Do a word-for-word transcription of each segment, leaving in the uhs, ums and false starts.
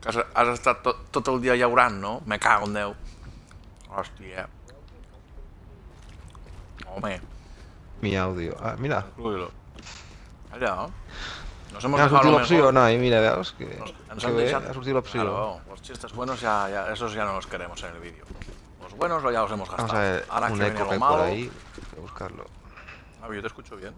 Has, has estat tot, tot el dia llaurant, no? Me cago en Déu. Hòstia. Home. Mi audio. Ah, mira. Incluílo. Allà. Nos hemos Ha dejado sortit lo l'opció, mejor. no, i mira, veus que, Nos, ens que han bé, deixat... ha sortit l'opció. Claro, los chistes buenos ya, ya, esos ya no los queremos en el vídeo. Los buenos ya los hemos gastado. Vamos a ver, Ahora un que eco viene que lo hay por malo... ahí, voy a buscarlo. A ver, yo te escucho bien.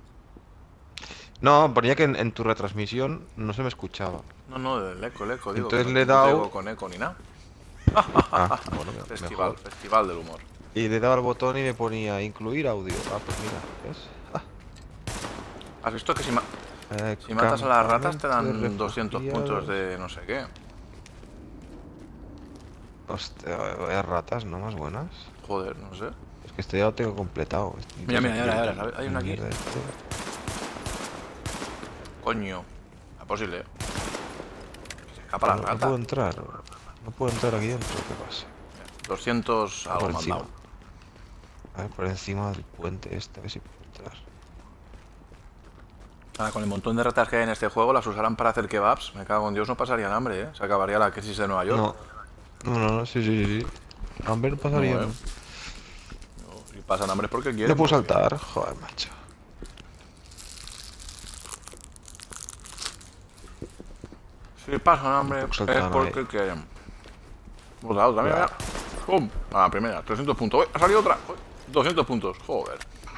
No, ponía que en, en tu retransmisión no se me escuchaba. No, no, el eco, el eco, digo. Entonces que le he no te dado- digo con eco ni nada. Ah, bueno, me- Festival, mejor. festival del humor. Y le daba el botón y me ponía incluir audio. Ah, pues mira, ¿ves? Ah, ¿Has visto que si, ma eh, si matas a las ratas te dan campamento doscientos refugiados. puntos de no sé qué? Hostia, vaya ratas, ¿no? Más buenas. Joder, no sé. Es que este ya lo tengo completado. Mira, mira, mira, mira, ¿sabes? Hay una aquí. Mierda este. Coño. Es posible. Se escapa la No, no rata. puedo entrar. No puedo entrar aquí dentro, ¿qué pasa? doscientos algo Por me han encima. dado. A ver, por encima del puente este, a ver si puedo entrar. Ahora, con el montón de ratas que hay en este juego, las usarán para hacer kebabs. Me cago en Dios, no pasarían hambre, ¿eh? Se acabaría la crisis de Nueva York. No. No, no, no, sí, sí, sí. sí. Hambre no pasaría. No, No, eh. No, si pasan hambre es porque quieren. no puedo porque- saltar, joder, macho. Si pasan hambre puedo es saltar porque ahí. quieren. Otra, otra, mira, mira. ¡Pum! A la primera, trescientos puntos. ¡Uy! Ha salido otra. Uy, doscientos puntos. Joder.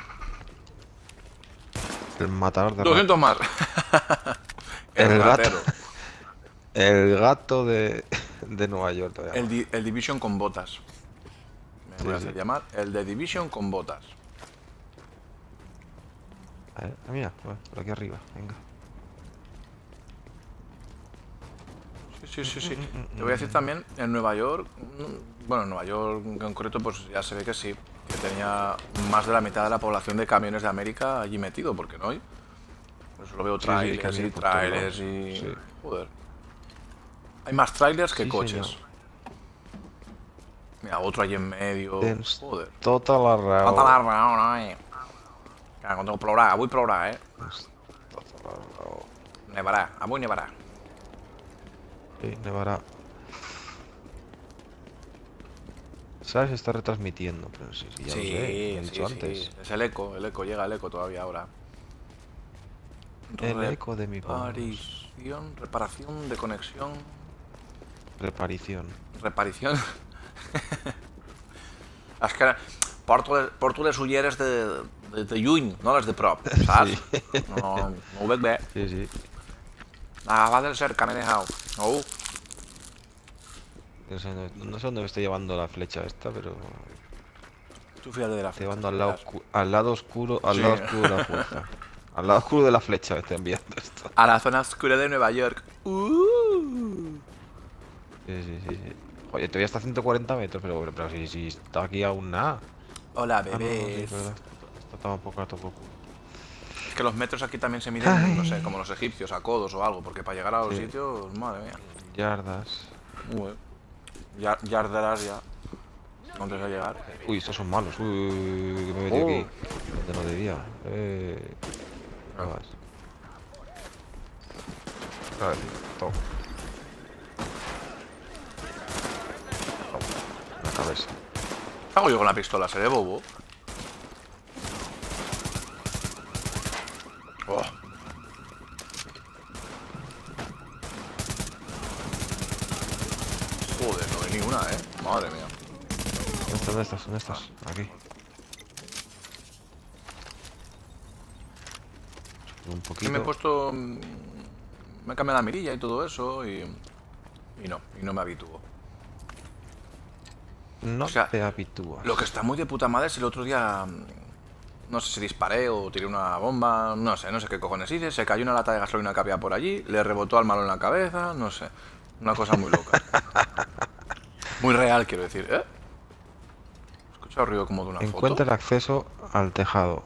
El matador de doscientos más. El gato. ratero. ratas. El gato de, de Nueva York todavía. El, di- el Division con botas. Me Sí, voy a sí. hacer llamar el de Division con botas. A ver, ah, mira, bueno, por aquí arriba, venga. Sí, sí, sí, sí. Te voy a decir también, en Nueva York, mm, bueno, en Nueva York en concreto, pues ya se ve que sí, que tenía más de la mitad de la población de camiones de América allí metido, porque no hay. Pues lo veo Sí, sí, trailers camiones y por todos trailers lados. y... Sí. Joder. Hay más trailers que Sí, coches. señor. Mira, otro allí en medio. Tens Joder. tota la raó. Falta la raó, no, eh. Clar, quan tengo plorar, avui plourà, eh? Tens tota la raó. Nevarà, avui nevarà. Sí, nevará. ¿Sabes? Se está retransmitiendo, pero sí, sí, ya lo sé, lo he Sí, dicho sí, antes. sí. Es el eco, el eco, llega el eco todavía ahora. El eco de mi voz. Reparación, reparación de conexión, Reparición. reparición. És que porto, les- porto les ulleres de, de, de lluny, no les de prop, saps? Sí. No, no ho veig bé. Sí, sí. Ah, va del cerca, m'he dejado. No, No sé, dónde- no sé dónde me está llevando la flecha esta, pero... tú fíjate de la Está flecha, llevando al lado, verás. oscu- al lado oscuro, al Sí. lado oscuro de la puerta. Al lado oscuro de la flecha me está enviando esto. A la zona oscura de Nueva York. Uh. Sí, sí, sí, sí. Oye, todavía está a ciento cuarenta metros, pero, pero, pero si, si está aquí aún nada. Hola, Ah, no, no, sí, bebés. es verdad. Está tampoco, tampoco. Es que los metros aquí también se miden, Ay. no sé, como los egipcios, a codos o algo, porque para llegar a los Sí. sitios, madre mía. Yardas. Uy, ya, ya arderás ya. Antes de llegar. Uy, estos son malos. Uy, uy, uy, uy, que me he metido Oh. aquí. Donde no debía. Eh... Ah. ¿Qué vas? Vale, toma. Toma. La cabeza. ¿Qué hago yo con la pistola? ¿Seré bobo? Oh. Joder, no hay ni una, eh. Madre mía. ¿Dónde estás? ¿Dónde estás? Aquí. Un Que poquito. me he puesto. mm, Me he cambiado la mirilla y todo eso y. Y no, y no me habitúo. No o sea, te habitúas. Lo que está muy de puta madre es el otro día. mm, No sé si disparé o tiré una bomba, no sé, no sé qué cojones hice. Se cayó una lata de gasolina que había por allí, le rebotó al malo en la cabeza, no sé. Una cosa muy loca. Muy real, quiero decir, ¿eh? He escuchado ruido como de una Encuentra el foto. acceso al tejado.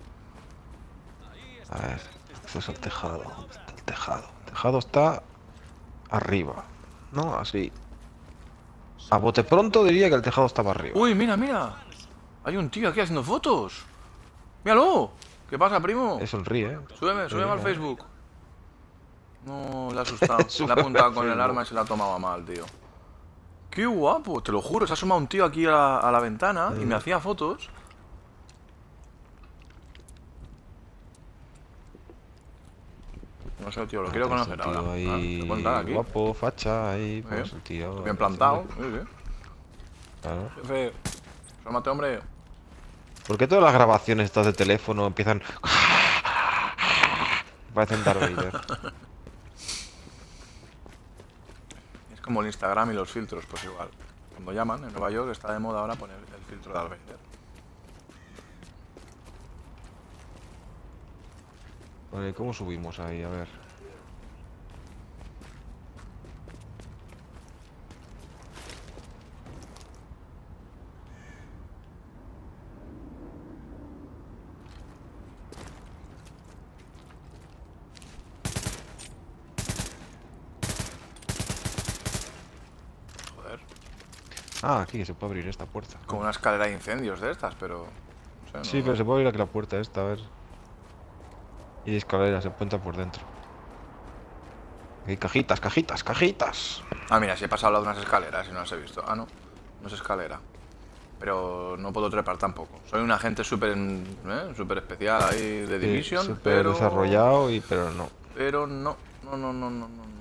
A ver, acceso al tejado. ¿Dónde está el tejado? El tejado está arriba. No, así. A bote pronto diría que el tejado estaba arriba. Uy, mira, mira. Hay un tío aquí haciendo fotos. Míralo. ¿Qué pasa, primo? Es sonríe, ¿eh? Súbeme, súbeme al Mira. Facebook. No, le ha asustado. Le ha apuntado con el arma y se la tomaba mal, tío. ¡Qué guapo! Te lo juro, se ha asomado un tío aquí a la, a la ventana y me hacía fotos. No sé, tío, lo quiero conocer ahora. Ahí, ah, aquí. guapo, facha, ahí, pues ¿Eh? el tío. Bien plantado. Sí, sí. Claro. Jefe, asómate, hombre. ¿Por qué todas las grabaciones estas de teléfono empiezan... parecen Darth Vader? Es como el Instagram y los filtros, pues igual. Cuando llaman, en Nueva York está de moda ahora poner el filtro de Darth Vader. Vale, ¿cómo subimos ahí? A ver. Joder. Ah, aquí se puede abrir esta puerta. Como una escalera de incendios de estas, pero... No sé, Sí, no- pero se puede abrir aquí la puerta esta, a ver. Y escalera, se puede entrar por dentro. Hay cajitas, cajitas, cajitas. Ah, mira, si he pasado al lado de unas escaleras y no las he visto. Ah, no, no es escalera. Pero no puedo trepar tampoco. Soy un agente súper ¿eh? súper especial ahí de Division, Súper pero... desarrollado, y pero no. Pero no, no, no, no, no, no. No,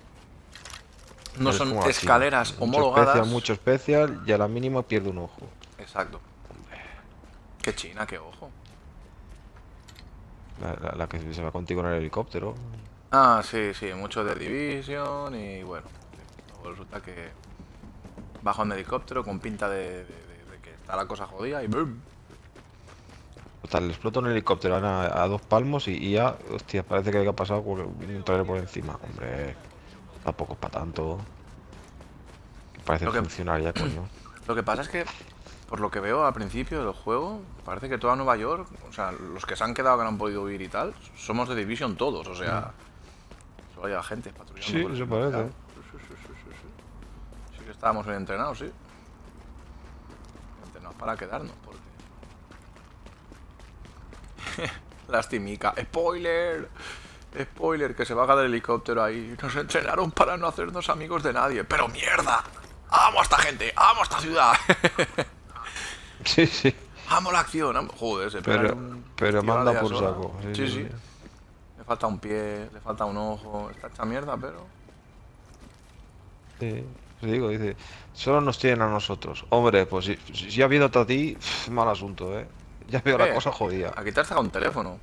no Es son como aquí. escaleras Mucho homologadas. especial, mucho especial, y a la mínima pierde un ojo. Exacto. Qué china, qué ojo. La, la- la que se va contigo en el helicóptero. Ah, sí, sí, mucho de Division y bueno. Luego resulta que baja un helicóptero con pinta de, de- de- de que está la cosa jodida y ¡boom! Total, le explota un helicóptero a, a dos palmos y, y ya, hostia, parece que haya pasado por un trailer por encima. Hombre, tampoco es para tanto. Parece Lo que- funcionaria, coño. Lo que pasa es que, por lo que veo al principio del juego, parece que toda Nueva York, o sea, los que se han quedado que no han podido huir y tal, somos de Division todos, o sea, solo hay agentes patrullando. Sí, por eso ese parece. mercado. Sí, sí, sí, sí, sí, sí. Sí que estábamos bien entrenados, sí. Entrenados para quedarnos, porque... Lastimica. ¡Spoiler! Spoiler, que se baja del helicóptero ahí. Nos entrenaron para no hacernos amigos de nadie. ¡Pero mierda! ¡Amo a esta gente! ¡Amo a esta ciudad! Sí, sí. ¡Amo la acción! amo- Joder, se pega Pero, un pero tío a la manda aldea por sola. saco. Sí, sí. Le falta un pie, le falta un ojo. Está hecha mierda, pero... Sí, te digo, dice, solo nos tienen a nosotros. Hombre, pues si, si, si ha habido a ti, pf, mal asunto, ¿eh? Ya veo la Eh, cosa jodida. Aquí te has sacado un teléfono.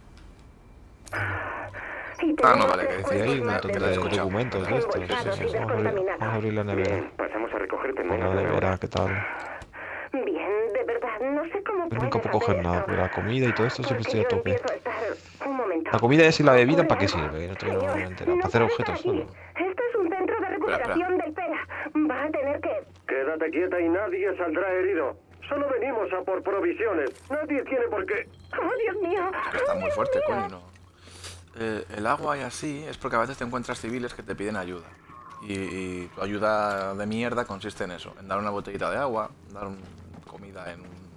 Y Ah, no, vale, que Y decía hay un montón que de lo he escuchado. documentos de estos. Sí, Embolsados sí, y sí. Vamos, a abrir, descontaminados. vamos a abrir la nevera. Bien, pasamos a recogerte en Venga, menos la de una nevera, hora. ¿qué tal? Bien, de verdad, no sé cómo Yo nunca puedes puedo coger hacer nada, esto. pero la comida y todo esto siempre Porque estoy a yo tope. empiezo a estar... Un momento. La comida es y la bebida, Hola. ¿para qué sirve? No te no Señor, me entero. no Para hacer puede objetos estar aquí. solo. Esto es un centro de recuperación del Pera. Va a tener que... Quédate quieta y nadie saldrá herido. Solo venimos a por provisiones. Nadie tiene por qué. ¡Oh, Dios mío! Que está ¡Oh, muy Dios fuerte, mío! coño, no. Eh, el agua y así es porque a veces te encuentras civiles que te piden ayuda. Y, y tu ayuda de mierda consiste en eso, en dar una botellita de agua, dar un- comida en un...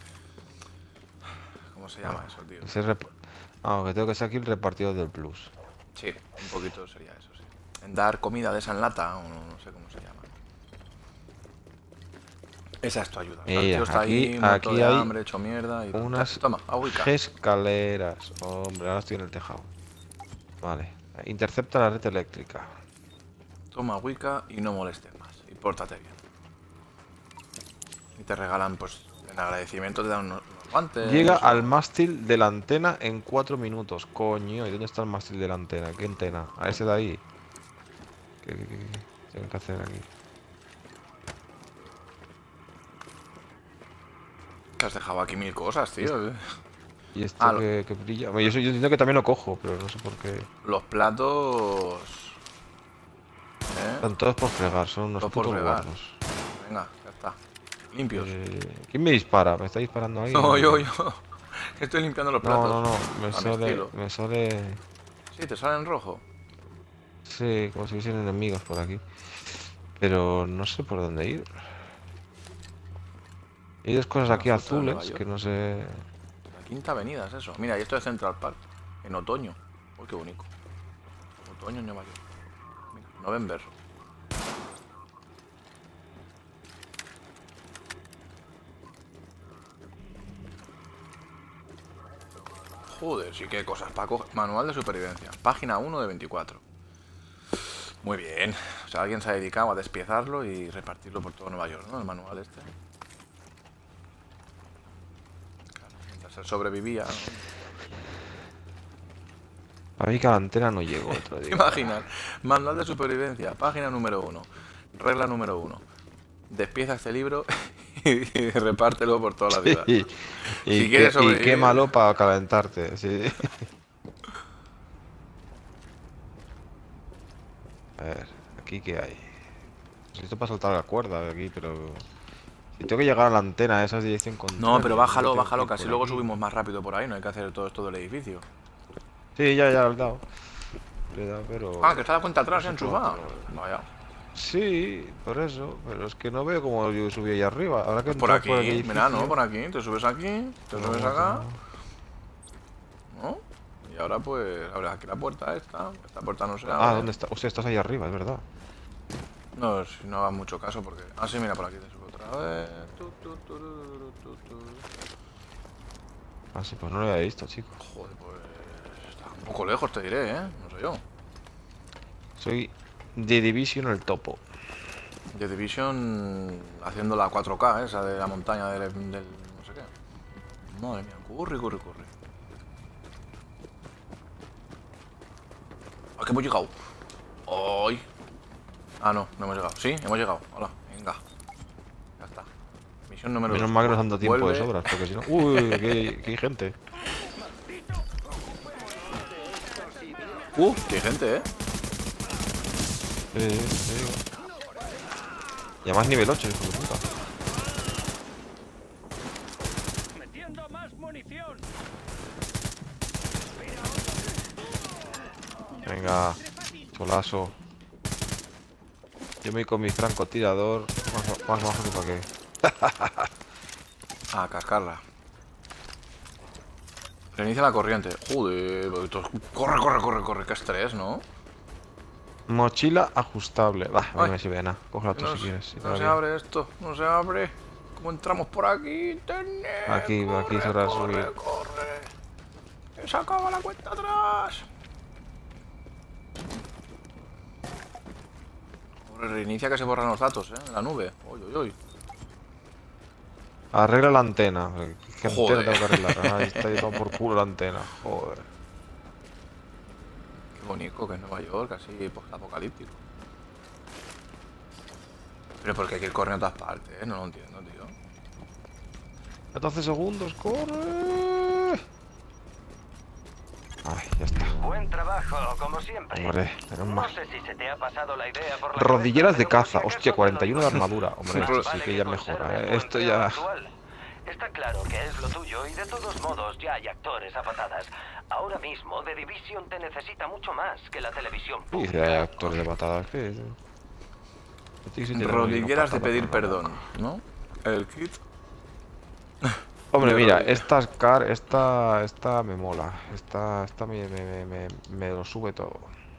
¿Cómo se llama eso, tío? Ese rep- Ah, que tengo que ser aquí el repartidor del plus. Sí, un poquito sería eso, sí. En dar comida de esa en lata, o no, no sé cómo se llama. Esa es tu ayuda. El Mira, tío está aquí- ahí, muerto aquí de hay hambre, hecho mierda y... Unas Toma, agüica. escaleras. Hombre, ahora estoy en el tejado. Vale. Intercepta la red eléctrica. Toma agüica y no molestes más. Y pórtate bien. Y te regalan, pues, en agradecimiento te dan unos, unos guantes. Llega o- al mástil de la antena en cuatro minutos. Coño, ¿y dónde está el mástil de la antena? ¿Qué antena? A ese de ahí. ¿Qué, qué, qué, qué tengo que hacer aquí? Te has dejado aquí mil cosas, tío. Y esto Ah, lo- que, que brilla. Bueno, yo, soy- yo entiendo que también lo cojo, pero no sé por qué. Los platos... ¿Eh? Están todos por fregar, son unos Todos por putos fregar. guarros. Venga, ya está. Limpios. Eh, ¿Quién me dispara? ¿Me está disparando ahí? No, yo, yo. Estoy limpiando los platos. No, no, no. Me a mi sale. estilo. Me sale. Sí, te sale en rojo. Sí, como si hubiesen enemigos por aquí. Pero no sé por dónde ir. Hay dos cosas La aquí fruta de Nueva azules York. que no sé. La Quinta Avenida es eso. Mira, y esto es Central Park. En otoño. Uy, qué bonito. Otoño en Nueva York. November. Joder, sí que hay cosas para coger. Manual de supervivencia. Página uno de veinticuatro. Muy bien. O sea, alguien se ha dedicado a despiezarlo y repartirlo por todo Nueva York, ¿no? El manual este. Claro, mientras él sobrevivía, ¿no? A mí que a la antena no llegó otro día. Imaginar. Manual de supervivencia. Página número uno. Regla número uno. Despieza este libro y repártelo por toda la vida. Y, y, Si quieres qué, y sobrevivir- quémalo para calentarte, sí. A ver, aquí qué hay. Necesito para saltar la cuerda aquí, pero... Si tengo que llegar a la antena, a esa dirección contraria... No, pero bájalo, tengo que bájalo, ir casi por luego aquí. subimos más rápido por ahí. No hay que hacer todo esto del edificio. Sí, ya, ya, le he dado. Le he dado, pero... Ah, que está la cuenta atrás, no sé enchufada. cómo, Vaya. Sí, por eso, pero es que no veo cómo yo subí ahí arriba. Ahora que Por entrar aquí, por el edificio- mira, ¿no? Por aquí. Te subes aquí, te No, subes no, acá. no. ¿No? Y ahora pues abres aquí la puerta esta. Esta puerta no se abre. Ah, ¿dónde está? Hostia, estás ahí arriba, es verdad. No, si no hagas mucho caso porque... Ah, sí, mira, por aquí te subo otra vez. Tu, tu, turururu, tu, tu. Ah, sí, pues no lo había visto, chico. Joder, pues... Está un poco lejos, te diré, ¿eh? No sé yo. Soy The Division el topo. The Division haciendo la cuatro K, esa de la montaña del... del no sé qué. Madre mía, corre, corre, corre. ¿A qué hemos llegado? ¡Ay! Ah, no, no hemos llegado. Sí, hemos llegado. Hola, venga. Ya está. Misión número Menos dos. mal que nos han dado tiempo Vuelve. de sobras, porque si no... Uy, que, que hay gente. Uh, qué gente, ¿eh? Sí, sí. Y además nivel ocho, hijo de puta. Metiendo más munición. Venga, solazo. Yo me voy con mi francotirador. Más, más bajo que para qué. A cascarla. Reinicia la corriente. Joder, esto es- corre, corre, corre, corre. Qué estrés, ¿no? Mochila ajustable. Va, no Ay. me sirve de nada. Cógela tú No, si se- quieres. si te no va se bien. abre esto, no se abre. ¿Cómo entramos por aquí? Internet, Aquí, corre, aquí se habrá corre, subido. corre. Que se acaba la cuenta atrás. Corre, reinicia que se borran los datos, ¿eh? En la nube. Uy, uy, uy. Arregla la antena. ¿Qué Joder. antena tengo que arreglar? Ahí está llevado por culo la antena. Joder. Qué bonito, que es Nueva York, así post-apocalíptico. Pero ¿por qué hay que ir corriendo a todas partes? ¿eh? No lo entiendo, tío. catorce segundos, corre. Ay, ya está. Buen trabajo, como siempre. Hombre, menos No mal. sé si se te ha pasado la idea por la Rodilleras de cabeza, pero caza. por si Hostia, acaso cuarenta y uno de te lo digo. armadura. Hombre, Sí, esto pero- sí Vale que ya conserves mejora, tu ¿eh? Esto empleo ya... actual. Está claro que es lo tuyo y de todos modos ya hay actores a patadas. Ahora mismo The Division te necesita mucho más que la televisión Sí, pública. hay actores de patadas. ¿Qué? Rodilleras de pedir perdón, ¿no? El kit. Hombre, de mira, rodillas. esta Scar, esta, esta me mola. Esta, esta me, me, me, me, me lo sube todo.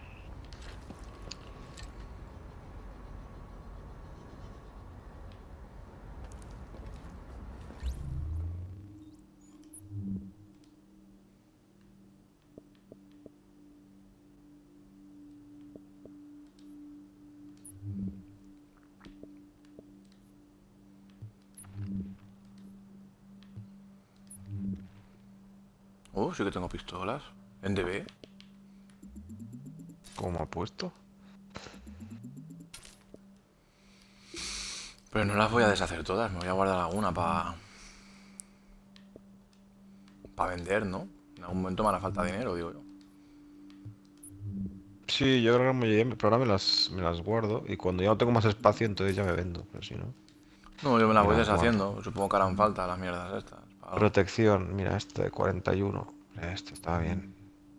Oh, sí que tengo pistolas. En D B. ¿Cómo ha puesto? Pero no las voy a deshacer todas, me voy a guardar alguna para... Para vender, ¿no? En algún momento me hará falta dinero, digo yo. Sí, yo creo que me, pero ahora me las, me las guardo y cuando ya no tengo más espacio entonces ya me vendo, pero si no. No, yo me las voy Me las deshaciendo. Supongo que harán falta las mierdas estas. Para- Protección, mira, este de cuarenta y uno. Este está bien.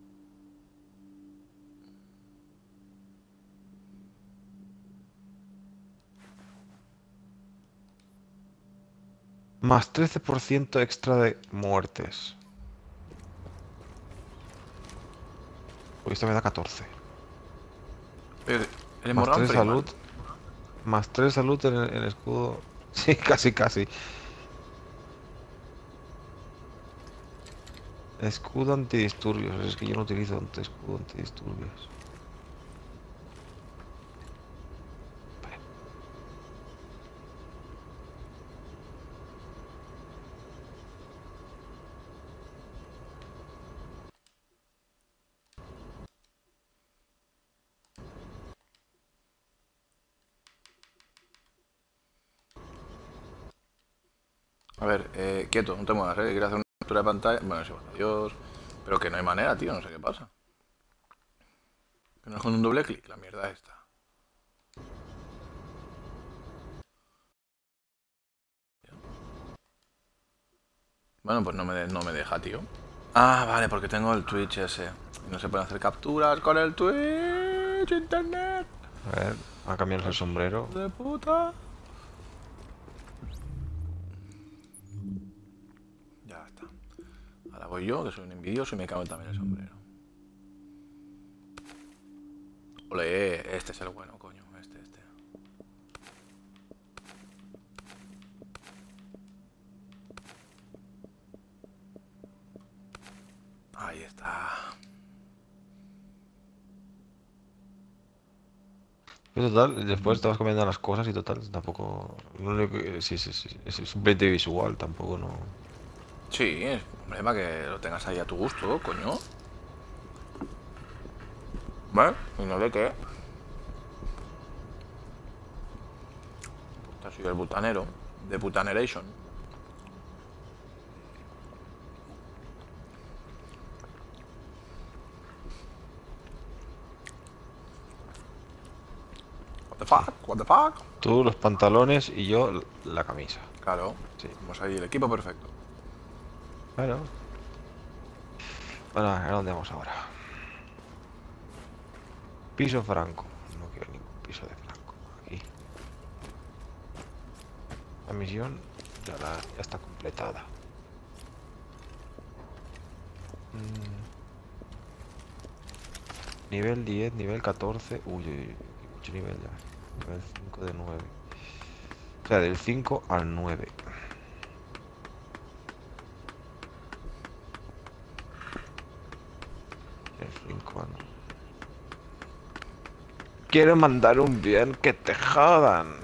Más trece por ciento extra de muertes. Uy, esto me da catorce. Eh, Eres Más Morgan tres Freeman. salud. Más tres salud en el, en el escudo. Sí, casi, casi. Escudo antidisturbios. Es que yo no utilizo ante escudo antidisturbios. A ver, eh, quieto, no te muevas, eh. Quiero hacer una captura de pantalla. Bueno, sí, bueno, adiós. Pero que no hay manera, tío, no sé qué pasa. Que no es con un doble clic, la mierda esta. Bueno, pues no me, de- no me deja, tío. Ah, vale, porque tengo el Twitch ese. Y no se pueden hacer capturas con el Twitch, internet. A ver, a cambiarse el sombrero. De puta. Ya está. Ahora voy yo, que soy un envidioso y me cago también el sombrero. Ole, este es el bueno, coño. Este, este. Ahí está. Pero total, después te vas comiendo las cosas y total, tampoco... Lo único que... Sí, sí, sí. Es simplemente visual, tampoco no... Sí, hombre, para que lo tengas ahí a tu gusto, coño. ¿Vale? ¿Y no de qué? Puta, soy el butanero. De Butaneration. What the fuck? What the fuck? Tú los pantalones y yo la camisa. Claro. Sí. Vamos ahí, el equipo perfecto. Bueno. Bueno, ¿a dónde vamos ahora? Piso Franco. No quiero ningún piso de Franco. Aquí. La misión ya, la- ya está completada. Mm. Nivel diez, nivel catorce. Uy, uy, uy, mucho nivel ya. Nivel cinco de nueve. O sea, del cinco al nueve. El cinco al nueve. Quiero mandar un bien que te jodan.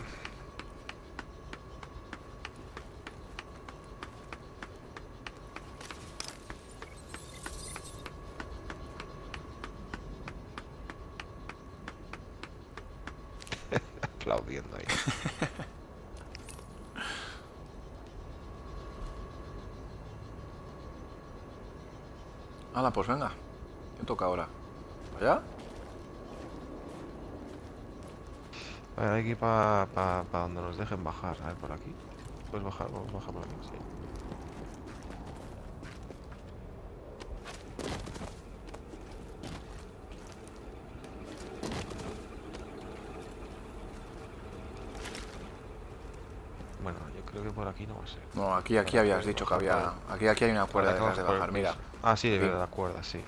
Aplaudiendo ahí. Hala, pues venga. ¿Qué toca ahora? ¿Para allá? A ver, hay que ir para pa, pa donde nos dejen bajar. A ver, por aquí. Puedes bajar, vamos a bajar por aquí, sí. Bueno, yo creo que por aquí no va a ser. No, aquí, aquí habías dicho que había... Aquí, aquí hay una cuerda Vale, detrás de vamos por el bajar, mira. piso. Ah, sí, de Sí. verdad, la cuerda, sí.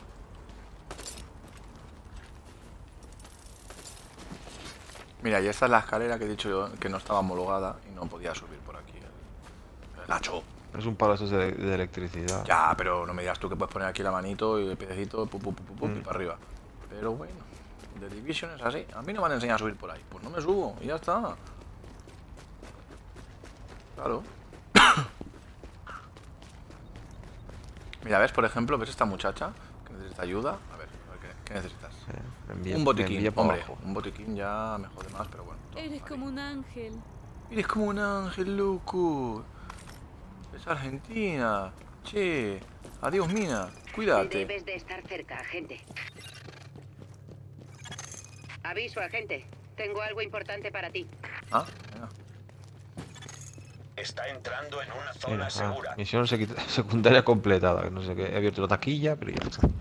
Mira, y esta es la escalera que he dicho yo que no estaba homologada y no podía subir por aquí. El gacho. Es un palo estos de, de electricidad. Ya, pero no me digas tú que puedes poner aquí la manito y el piececito pu, pu, pu, pu, pu, y Mm. para arriba. Pero bueno, The Division es así. A mí no me han enseñado a subir por ahí. Pues no me subo y ya está. Claro. Mira, ¿ves? Por ejemplo, ¿ves esta muchacha que necesita ayuda? A ver, a ver ¿qué, qué necesitas? Eh, me envía- Un me botiquín, envía pa' hombre. abajo. Un botiquín ya me jode más, pero bueno. Eres vale. como un ángel. Eres como un ángel, loco. Es Argentina. Che. Adiós, mina. Cuídate. Debes de estar cerca, agente. Aviso, agente. Tengo algo importante para ti. Ah, venga. Está entrando en una zona Mira, ah, segura. misión sequi- secundaria completada. que No sé qué. He abierto la taquilla, pero ya está.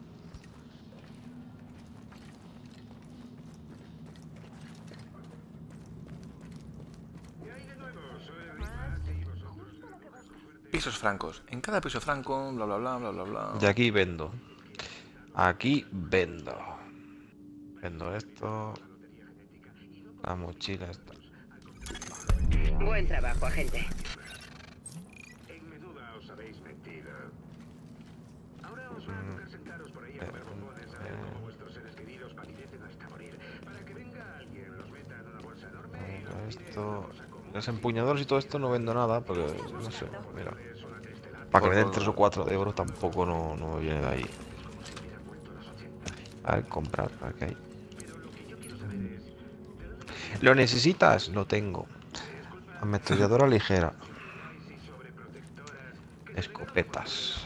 Pisos francos. En cada piso franco, bla bla bla bla bla bla. Y aquí vendo. Aquí vendo. Vendo esto. La mochila esta. Buen trabajo, agente. En menuda os habéis metido. Ahora os van a presentaros por ahí a comer bombones a ver cómo vuestros seres queridos padecen hasta morir. Para que venga alguien, los meta en una bolsa enorme y los tire Esto... en una cosa común. Los empuñadores y todo esto no vendo nada, porque no sé, mira. Para que me den tres o cuatro de oro tampoco no, no me viene de ahí. A ver, comprar, a ver qué hay. ¿Lo necesitas? Lo tengo. Ametralladora ligera. Escopetas.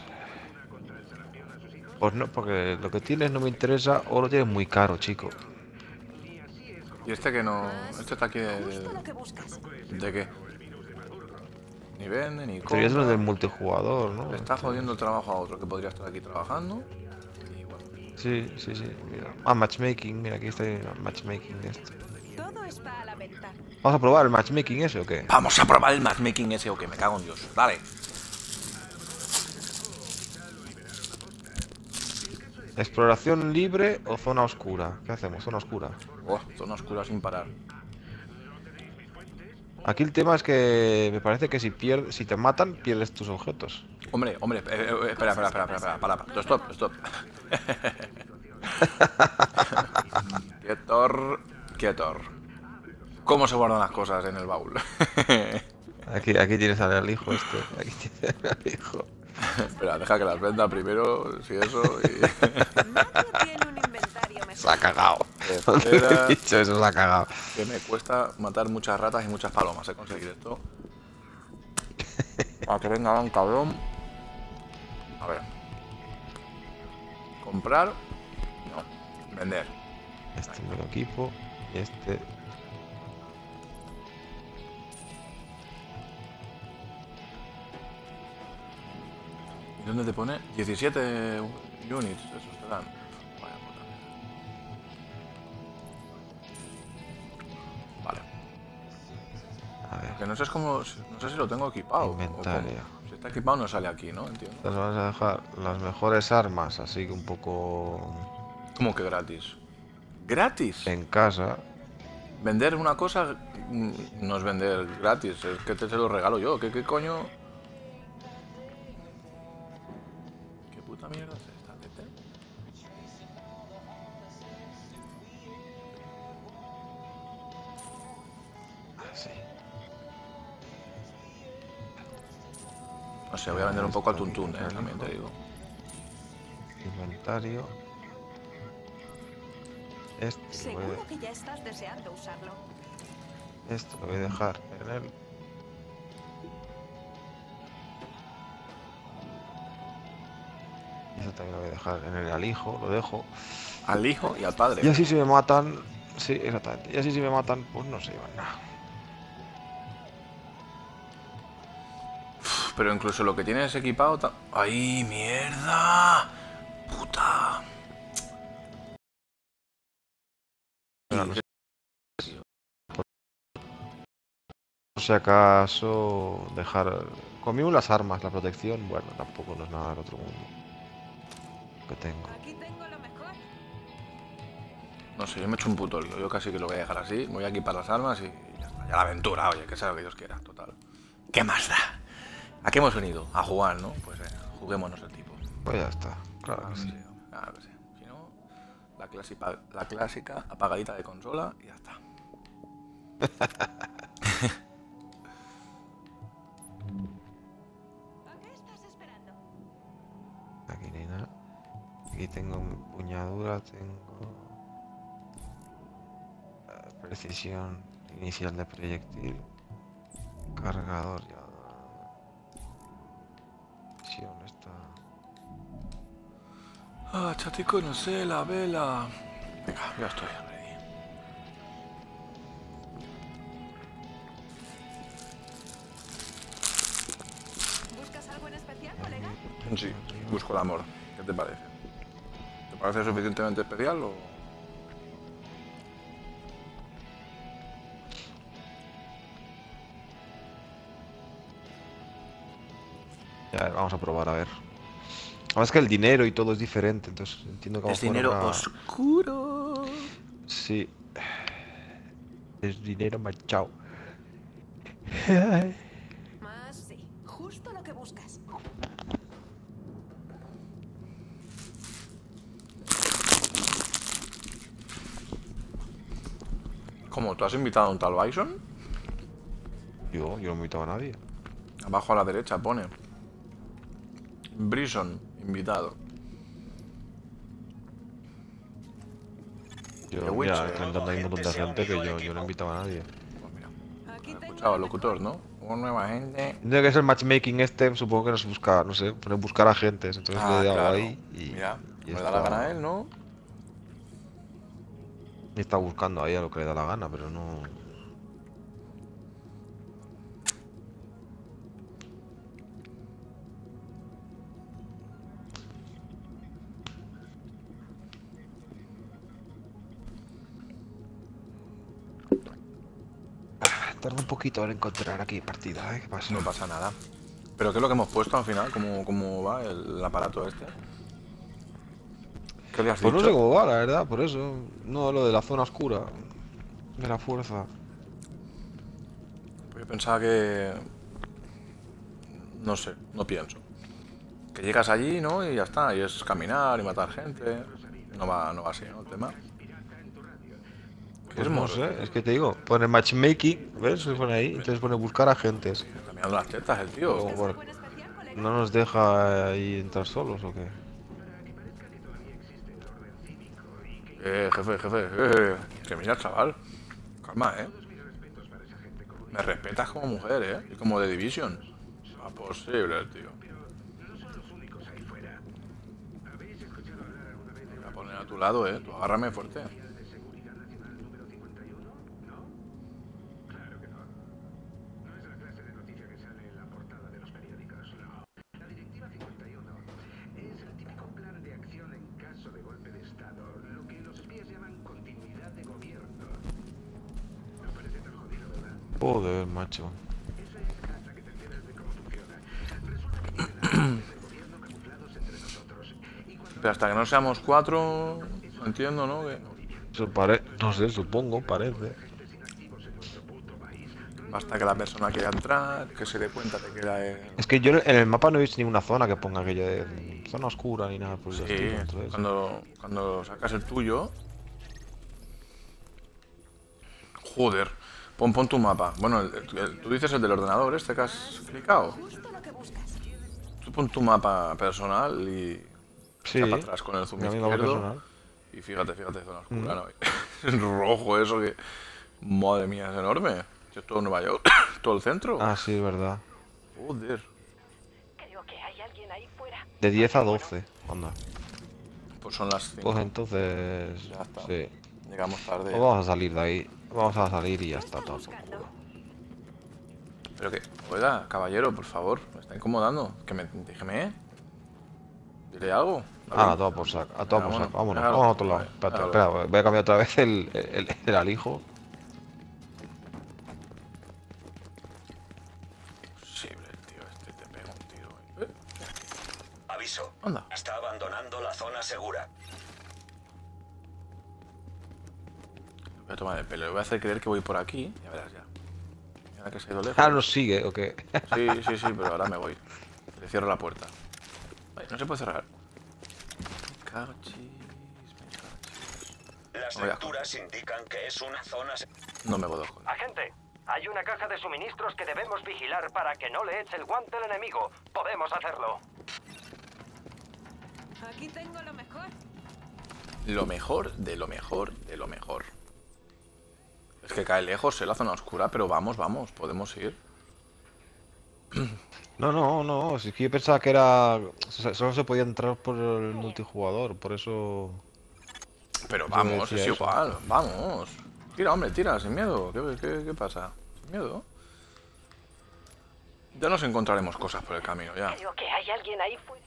Pues no, porque lo que tienes no me interesa o lo tienes muy caro, chico. Y este que no... Este está aquí de... Justo ¿De, lo que buscas. ¿de qué? Ni vende, ni Pero ya es lo compra. del multijugador, ¿no? Le está jodiendo el trabajo a otro que podría estar aquí trabajando. Y bueno, Sí, sí, sí, mira. Ah, matchmaking, mira, aquí está el matchmaking de esto. Todo está a la venta. ¿Vamos a probar el matchmaking ese o qué? vamos a probar el matchmaking ese o que me cago en Dios. Dale. ¿Exploración libre o zona oscura? ¿Qué hacemos? Zona oscura. Oh, zona oscura sin parar. Aquí el tema es que me parece que si pierdes, si te matan, pierdes tus objetos. Hombre, hombre, eh, eh, espera, espera, espera, espera, espera, para, para. Stop, stop. Quietor, quietor. ¿Cómo se guardan las cosas en el baúl? Aquí, aquí tienes al hijo este. Aquí tienes al hijo. Espera, deja que las venda primero, si eso, y... Nadie tiene un inventario mejor. Se ha cagado. Espera, He dicho eso, se ha cagado. que me cuesta matar muchas ratas y muchas palomas, ¿eh? Conseguir esto. A que venga un cabrón. A ver. Comprar. No. Vender. Este me lo equipo. Y este. ¿Y dónde te pone? diecisiete units, esos te dan. Vaya puta. Vale. A ver. Que no sé, es como, no sé si lo tengo equipado. o Inventario. cómo. Si está equipado no sale aquí, ¿no? Entiendo. Entonces vamos a dejar las mejores armas, así que un poco ¿Cómo que gratis? ¿Gratis? en casa. Vender una cosa mm, no es vender gratis, es que te se lo regalo yo. ¿Qué, qué coño? ¿Qué puta mierda es esta, Tete? Así. No sé, voy a vender un poco al tuntún, eh, también te digo. Inventario. Este lo voy Seguro a, que ya estás deseando usarlo. esto lo voy a dejar en el. Y esto también lo voy a dejar en el alijo, lo dejo. Al hijo y al padre. Y así si me matan. Sí, exactamente. Y así si me matan, pues no se llevan nada. Pero incluso lo que tienes equipado... ta- ¡Ay, mierda! ¡Puta! Pero no sé. Por si acaso dejar. Conmigo las armas, la protección, bueno, tampoco no es nada del otro mundo. Que tengo. Aquí tengo lo mejor. No sé, yo me echo un puto lío. Yo casi que lo voy a dejar así. Me voy a equipar las armas y ya está. Ya la aventura, oye, que sea lo que Dios quiera, total. ¿Qué más da? ¿A qué hemos venido? A jugar, ¿no? Pues eh, juguémonos el tipo. Pues ya está, claro Claro que que sí. sí, claro que sí. Si no, la clásica, la clásica apagadita de consola y ya está. ¿A qué estás esperando? Aquí no hay nada. Aquí tengo mi puñadura, tengo. eh, Precisión inicial de proyectil. Cargador ya. Precisión está. Ah, chatico, no sé, la vela. Venga, ya estoy ready. ¿Buscas algo en especial, colega? Sí, busco el amor. ¿Qué te parece? ¿Te parece suficientemente especial o...? Ya, vamos a probar a ver. Además que el dinero y todo es diferente, entonces entiendo que vamos Es a jugar dinero una- oscuro. Sí. Es dinero machado. Más sí. Justo lo que buscas. ¿Cómo? ¿Tú has invitado a un tal Bison? Yo, yo no he invitado a nadie. Abajo a la derecha pone Brison, invitado. The Yo, Witcher. mira, cantando hay un montón de gente que yo, yo no he invitado a nadie. Pues mira, Aquí he tengo escuchado al lo locutor, mejor. ¿no? Una nueva gente. Tiene que es el matchmaking este, supongo que nos busca, no sé, pone buscar agentes. Entonces Ah, le he dado claro. ahí y, Mira, y me da la está- gana él, ¿no? y está buscando ahí a lo que le da la gana, pero no. Ah, tarda un poquito en encontrar aquí partida, ¿eh? ¿Qué pasa? No pasa nada. ¿Pero qué es lo que hemos puesto al final? ¿Cómo, cómo va el aparato este? ¿Qué le has Pues no dicho? sé cómo va, la verdad, por eso. No, lo de la zona oscura. De la fuerza. Pues yo pensaba que... No sé, no pienso. Que llegas allí, ¿no? Y ya está. Y es caminar y matar gente. No va, no va así, ¿no? El tema. ¿Qué Pues es no mozo? sé, es que te digo, pone matchmaking, ¿ves? Se pone ahí, entonces pone buscar agentes. Caminando las tetas, el tío. Como por- ¿Algo en especial, colega? ¿No nos deja ahí entrar solos o qué? Eh, jefe, jefe. Eh, que mira, chaval. Calma, ¿eh? Me respetas como mujer, ¿eh? Y como de Division. Ah, posible, el tío. Me voy a poner a tu lado, ¿eh? Tú agárrame fuerte. Joder, macho. Pero hasta que no seamos cuatro... Entiendo, ¿no? Que Eso pare... No sé, supongo, parece. basta que la persona quiera entrar, que se dé cuenta de que era el... Es que yo en el mapa no he visto ninguna zona que ponga aquello de zona oscura ni nada por el Sí, estilo. Entonces, cuando, cuando sacas el tuyo... Joder, pon, pon tu mapa. Bueno, el- el- tú dices el del ordenador este que has clicado. Justo lo que buscas. Tú pon tu mapa personal y... sí, echa para atrás con el zoom mi amigo izquierdo. personal. Y fíjate, fíjate, zona oscura, ¿no? Es rojo eso que... Madre mía, es enorme. Si es todo Nueva York, todo el centro. Ah, sí, es verdad. Joder. Creo que hay alguien ahí fuera. De diez a doce, anda. Pues son las cinco. Pues entonces, Ya está. sí. Llegamos tarde. Pues vamos a salir de ahí. Vamos a salir y ya está todo. por buscando? culo. Pero que... Oiga, caballero, por favor. Me está incomodando. Que me... Déjeme, ¿eh? Dile algo. Ah, a toda por saco, a toda Venga, por saco. bueno, Vámonos, déjalo. vamos a otro lado. Vale, Espérate, déjalo. espera, voy a cambiar otra vez el, el, el alijo. Posible, tío. Este te pega un tiro. ¿Eh? Aviso. Anda. Está abandonando la zona segura. Voy a tomar el pelo. Le voy a hacer creer que voy por aquí. Ya verás ya. Mira que se ha ido lejos. Ah, nos sigue, ¿o qué? Sí, sí, sí, pero ahora me voy. Le cierro la puerta. Ay, no se puede cerrar. Me cachis, me cachis. Las Voy a- lecturas indican que es una zona se- No me puedo joder. Agente, hay una caja de suministros que debemos vigilar para que no le eche el guante al enemigo. Podemos hacerlo. Aquí tengo lo mejor. Lo mejor de lo mejor de lo mejor. Es que cae lejos, en la zona oscura, pero vamos, vamos, podemos ir. No, no, no, si es que yo pensaba que era... o sea, solo se podía entrar por el multijugador, por eso... Pero Yo vamos, decía es eso. igual, vamos. Tira, hombre, tira, sin miedo. ¿Qué, qué, qué pasa? Sin miedo. Ya nos encontraremos cosas por el camino, ya. Creo que hay alguien ahí fuera.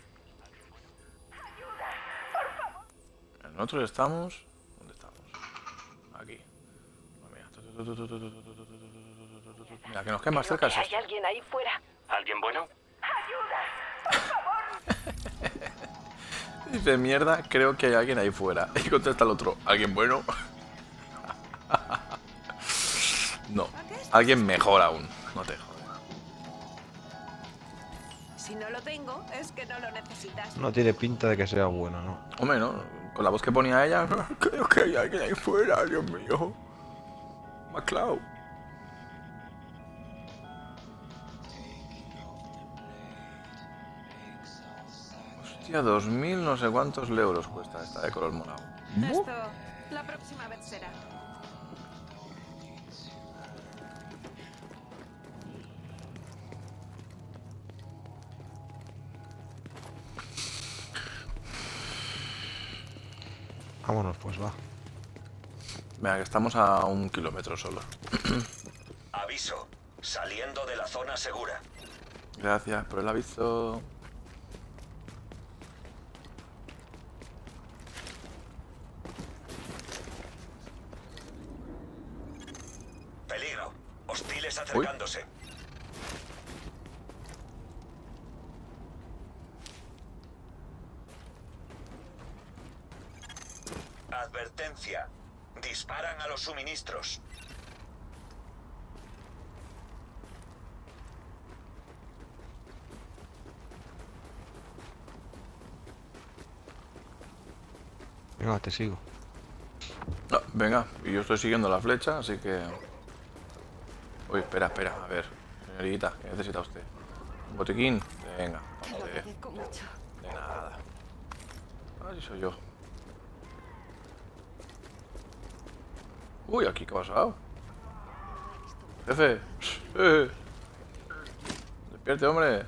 Nosotros estamos... ¿Dónde estamos? Aquí. Pues mira. Mira, que nos quede más Creo cerca que es hay esto. alguien ahí fuera. ¿Alguien bueno? Dice, mierda, creo que hay alguien ahí fuera. Y contesta el otro, ¿alguien bueno? No, alguien mejor aún. No te jodas. Si no lo tengo, es que no lo necesitas. No tiene pinta de que sea bueno, ¿no? Hombre, ¿no? Con la voz que ponía ella, creo que hay alguien ahí fuera, Dios mío. MacLeod. Hostia, dos mil no sé cuántos euros cuesta esta de color morado. Esto, la próxima vez será. Vámonos, pues va. Venga, que estamos a un kilómetro solo. Aviso. Saliendo de la zona segura. Gracias por el aviso. Peligro. Hostiles acercándose. Advertencia. Disparan a los suministros. Venga, te sigo. No, venga, y yo estoy siguiendo la flecha, así que... Uy, espera, espera, a ver. Señorita, ¿qué necesita usted? ¿Un botiquín? Venga, Te lo joder, agradezco mucho. de nada. Así soy yo. Uy, ¿aquí qué ha pasado? Jefe. Eh. Despierte, hombre.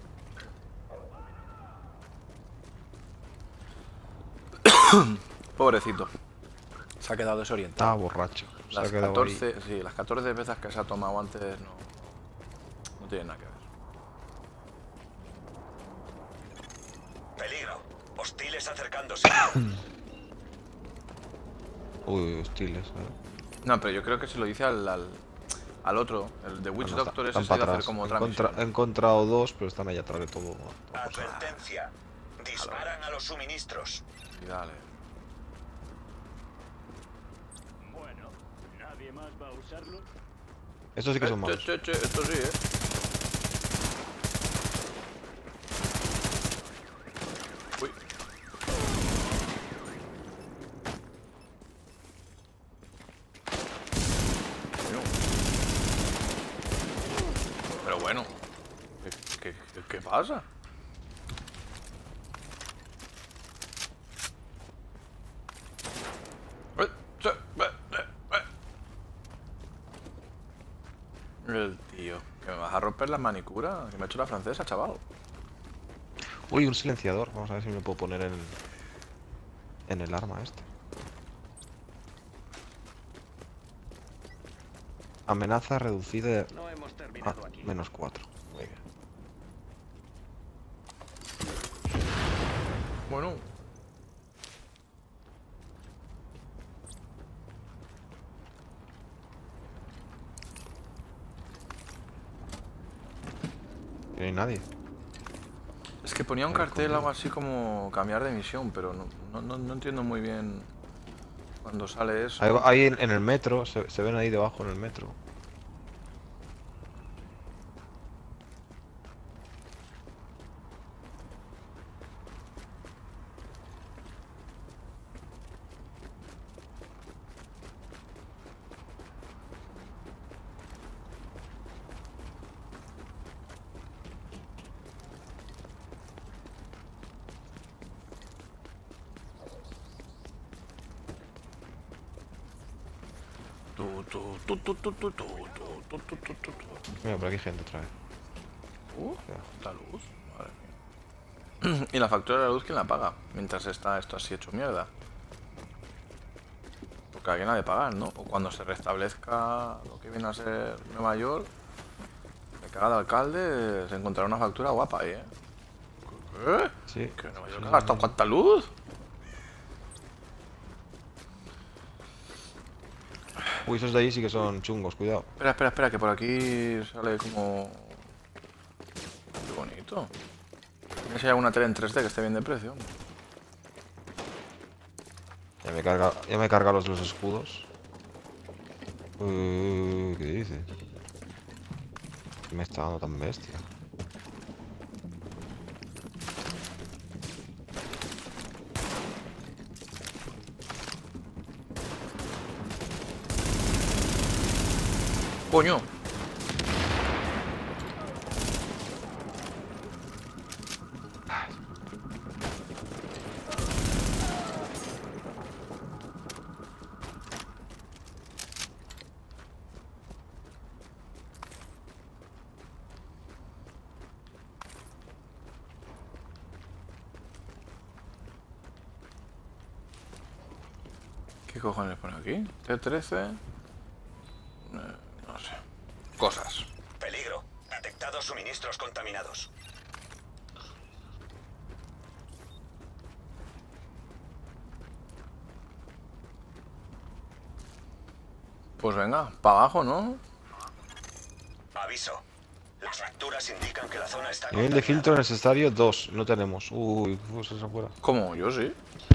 Pobrecito. Se ha quedado desorientado. Estaba borracho. Se Las ha quedado catorce, ahí. sí, las catorce veces que se ha tomado antes no, no tienen nada que ver. Peligro. Hostiles acercándose. Uy, hostiles. ¿eh? No, pero yo creo que se lo dice al, al, al otro, el de Witch Bueno, Doctor, están ese se para iba a hacer atrás. como He otra encontra- misión. he encontrado dos, pero están ahí atrás de todo. Advertencia. Disparan a los suministros. Y dale. Bueno, ¿nadie más va a usarlo? Estos sí que son Eh, malos. che, che, che, esto sí, eh. Uy. Bueno. Pero bueno. ¿Qué, qué, qué pasa? Eh, che, eh, eh, eh. El tío, que me vas a romper la manicura, que me ha hecho la francesa, chaval. Uy, un silenciador. Vamos a ver si me lo puedo poner en, en el arma este. Amenaza reducida No hemos a terminado aquí. menos cuatro. Muy bien. Bueno. No hay nadie. Es que ponía un cartel algo así como cambiar de misión, pero no, no, no, no entiendo muy bien cuando sale eso. Ahí, va- ahí en, en el metro, se, se ven ahí debajo en el metro. Tu, tu, tu, tu, tu, tu, tu, tu, tu, tu, tu, tu. Mira, por aquí hay gente otra vez. Uh, la luz, madre mía. Y la factura de la luz, ¿quién la paga? Mientras está esto así hecho mierda. Porque alguien ha de pagar, ¿no? O cuando se restablezca lo que viene a ser Nueva York, me caga de alcalde, se encontrará una factura guapa ahí, ¿eh? ¿Qué? Sí. ¿Que Nueva York ha gastado cuánta luz? Uy, esos de ahí sí que son chungos, cuidado. Espera, espera, espera, que por aquí sale como... Qué bonito. Mira si hay alguna tele en tres D que esté bien de precio. Ya me carga, ya me carga los, los escudos. Uh, ¿Qué dices? ¿Qué me está dando tan bestia? ¡Coño! ¿Qué cojones pone aquí? T trece. Eh, no sé. Cosas. Peligro. Detectados suministros contaminados. Pues venga, para abajo, ¿no? Aviso. Las facturas indican que la zona está Nivel de filtro necesario dos. No tenemos. Uy, cosas afuera. ¿Cómo? Yo sí.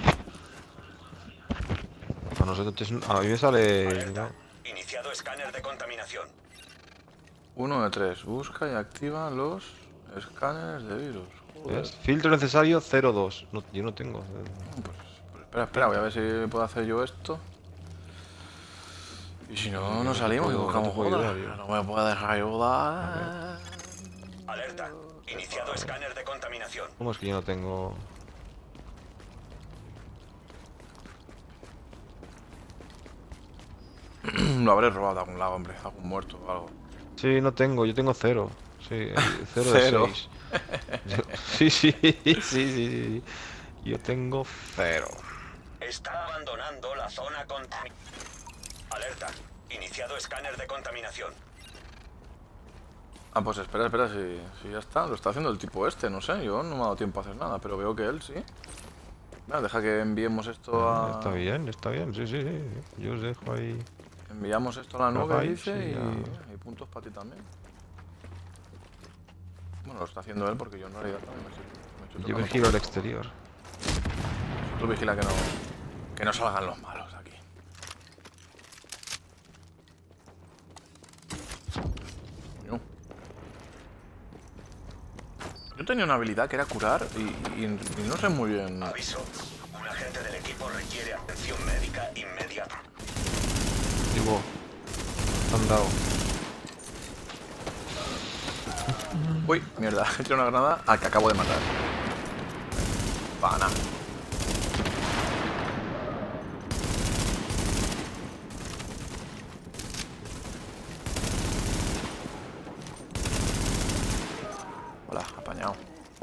A nosotros, a mí me sale. Alerta. Iniciado escáner de contaminación. Uno de tres. Busca y activa los escáneres de virus. Joder. ¿Ves? Filtro necesario cero dos. No, yo no tengo. Pues, pues espera, espera, voy a ver si puedo hacer yo esto. Y si no, nos salimos y puedo- buscamos no te puedo otra. ayudar, yo. No me puede dejar ayudar. Alerta. Iniciado escáner de contaminación. ¿Cómo es que yo no tengo? Lo habré robado de algún lado, hombre. Algún muerto o algo. Sí, no tengo. Yo tengo cero. Sí, el cero Cero. de seis. Yo- sí, sí, sí, sí, sí. Yo tengo cero. Está abandonando la zona contaminada. Alerta. Iniciado escáner de contaminación. Ah, pues espera, espera, si, si ya está. Lo está haciendo el tipo este, no sé. Yo no me ha dado tiempo a hacer nada, pero veo que él sí. Venga, deja que enviemos esto a... Está bien, está bien. Sí, sí, sí. Yo os dejo ahí. Enviamos esto a la nube, Ahí, dice, sí, y, ya. y puntos para ti también. Bueno, lo está haciendo él porque yo en realidad también me estoy, me estoy Yo tocando vigilo al poco. exterior. Tú vigila que no, que no salgan los malos aquí. Coño. Yo tenía una habilidad que era curar y, y- y no sé muy bien... Aviso. Un agente del equipo requiere atención médica inmediata. Digo, han dado. Uy, mierda, he tirado una granada al que acabo de matar. Pana. Hola, apañado.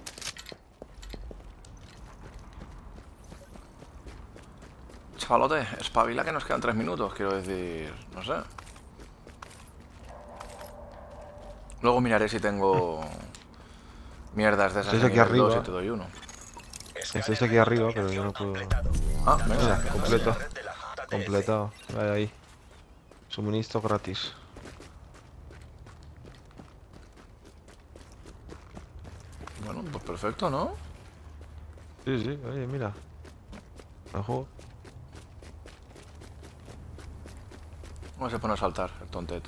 Chavalote, espabila que nos quedan tres minutos, quiero decir, no sé. Luego miraré si tengo mierdas de esas Estáis de aquí nivel dos arriba. y te doy uno. Estáis aquí arriba, pero yo no puedo. Ah, venga, Mira, que- completo. Completado. Ahí, ahí. Suministro gratis. Bueno, pues perfecto, ¿no? Sí, sí, oye, mira. Ojo. ¿Cómo se pone a saltar el tontet?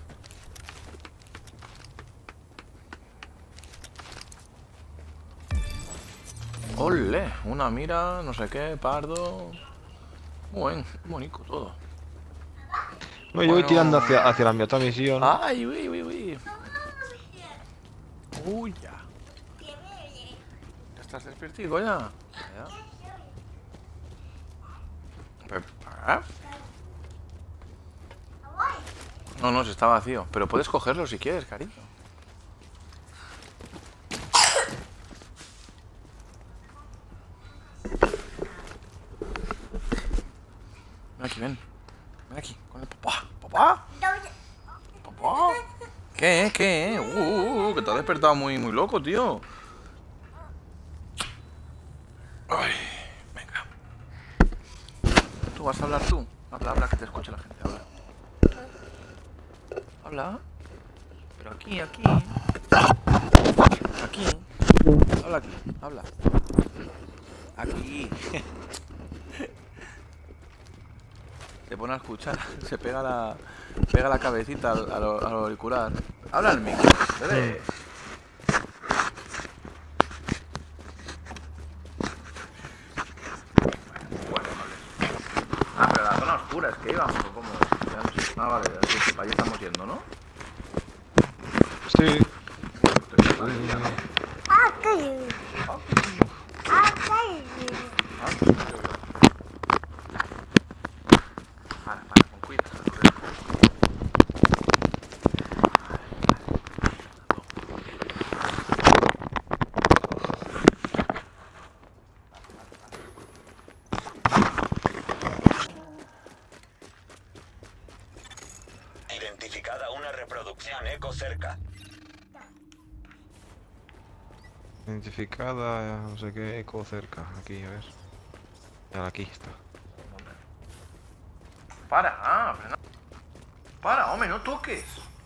¡Ole! Una mira, no sé qué, pardo. Muy buen, bonito todo. No, yo voy Bueno. tirando hacia, hacia la otra misión. ¡Ay, uy, uy, uy! ¡Uy, ya! ¿Ya estás despiertico ya? ¿Ya? Pe- ¿Ah? No, no, se está vacío. Pero puedes cogerlo si quieres, cariño. Ven aquí, ven. Ven aquí, con el papá. ¿Papá? ¿Papá? ¿Qué? ¿Qué? Uh, uh, uh, que te has despertado muy, muy loco, tío. Ay, venga. ¿Tú vas a hablar tú? Habla, habla, que te escuche la gente, habla. Habla. Pero aquí, aquí. Aquí. Habla aquí, habla. Aquí. Te pone a escuchar, se pega la, pega la cabecita al, al, al auricular. Habla al micro, bebé. Bueno, vale. Ah, pero la zona oscura es que íbamos, ¿o cómo? Ya no sé. Ah, vale, así que para allá estamos yendo, ¿no? Sí. Para, para, con cuidado. Identificada una reproducción eco cerca. Identificada, no sé qué, eco cerca. Aquí, a ver. Ya, aquí está. Para, ah, frena. Para, hombre, no toques.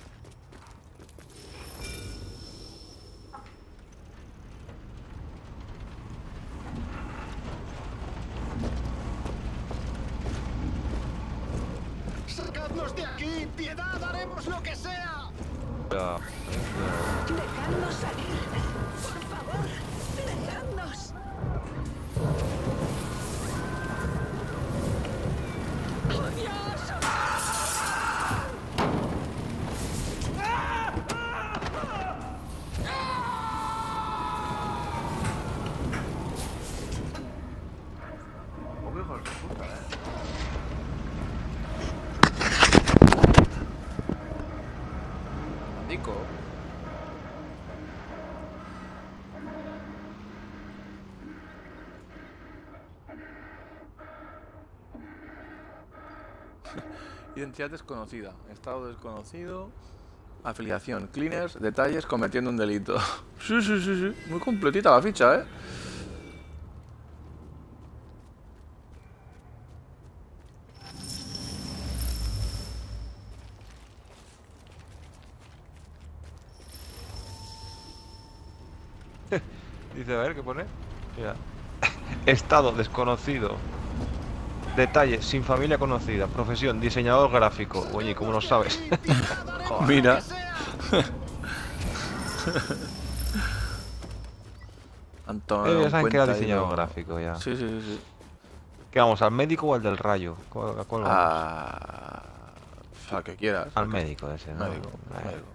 ¡Sacadnos de aquí! ¡Piedad! ¡Haremos lo que sea! Ya. Dejadnos salir. Por favor, dejadnos. ¡Oh, Dios! Oh, hijos de puta, eh. Nico. Identidad desconocida, estado desconocido, afiliación, cleaners, detalles, cometiendo un delito. Sí, sí, sí, sí, muy completita la ficha, ¿eh? Dice, a ver, ¿qué pone? Mira. Estado desconocido. Detalle, sin familia conocida. Profesión, diseñador gráfico. Oye, ¿cómo lo sabes? Mira. Antonio, Eh, ya saben que era cuenta diseñador ahí, ¿no? gráfico ya. Sí, sí, sí, sí. ¿Qué vamos, al médico o al del rayo? ¿Cuál, a cuál vamos? Ah, al que quieras. Al médico ese, ¿no? Médico, Eh, médico.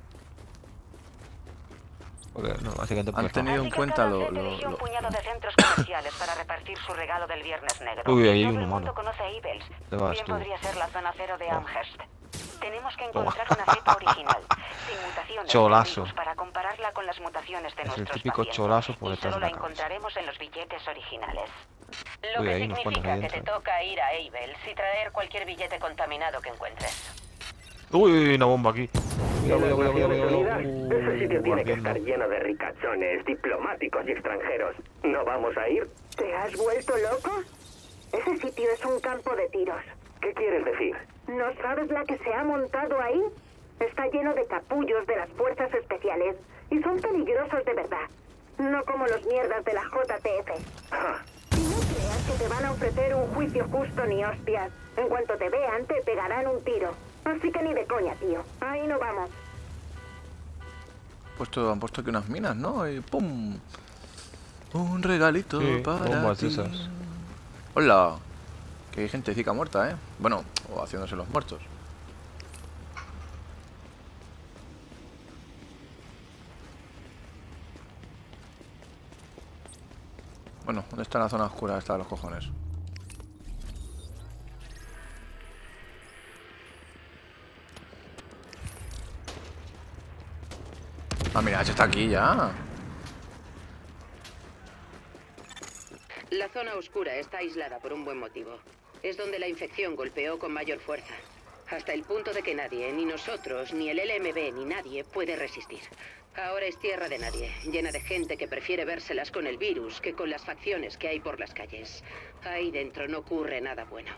Porque, no, básicamente Han pues, tenido en Así que cuenta cada lo, flete lo, eligió un lo- puñado de centros comerciales para repartir su regalo del Viernes Negro. Uy, ahí hay Todo un el humano. mundo conoce a Evils. Te vas Bien tú. podría ser la zona cero de Oh. Amherst. Tenemos que encontrar una cepa original, sin mutaciones Cholazo. del virus, para compararla con las mutaciones de Es el nuestros típico pacientes. cholazo por Y detrás solo de la la cabeza. encontraremos en los billetes originales. Lo Uy, que hay unos cuantos significa ahí que te dentro. toca ir a Evils y traer cualquier billete contaminado que encuentres. Uy, uy, una bomba aquí. En las Naciones Unidas, Uh, ese sitio tiene que ardiendo. estar lleno de ricachones, diplomáticos y extranjeros. ¿No vamos a ir? ¿Te has vuelto loco? Ese sitio es un campo de tiros. ¿Qué quieres decir? ¿No sabes la que se ha montado ahí? Está lleno de capullos de las fuerzas especiales y son peligrosos de verdad. No como los mierdas de la J T F. Ah, Y no creas que te van a ofrecer un juicio justo ni hostias. En cuanto te vean, te pegarán un tiro. Así que ni de coña, tío. Ahí no vamos. puesto, han puesto aquí unas minas, ¿no? Y ¡pum! Un regalito Sí, para bombas ti. esas. Hola. Que hay gentecica muerta, ¿eh? Bueno, o haciéndose los muertos. Bueno, ¿dónde está la zona oscura esta de los cojones? Ah, mira, H está aquí ya. La zona oscura está aislada por un buen motivo. Es donde la infección golpeó con mayor fuerza. Hasta el punto de que nadie, ni nosotros, ni el L M B, ni nadie puede resistir. Ahora es tierra de nadie, llena de gente que prefiere vérselas con el virus que con las facciones que hay por las calles. Ahí dentro no ocurre nada bueno.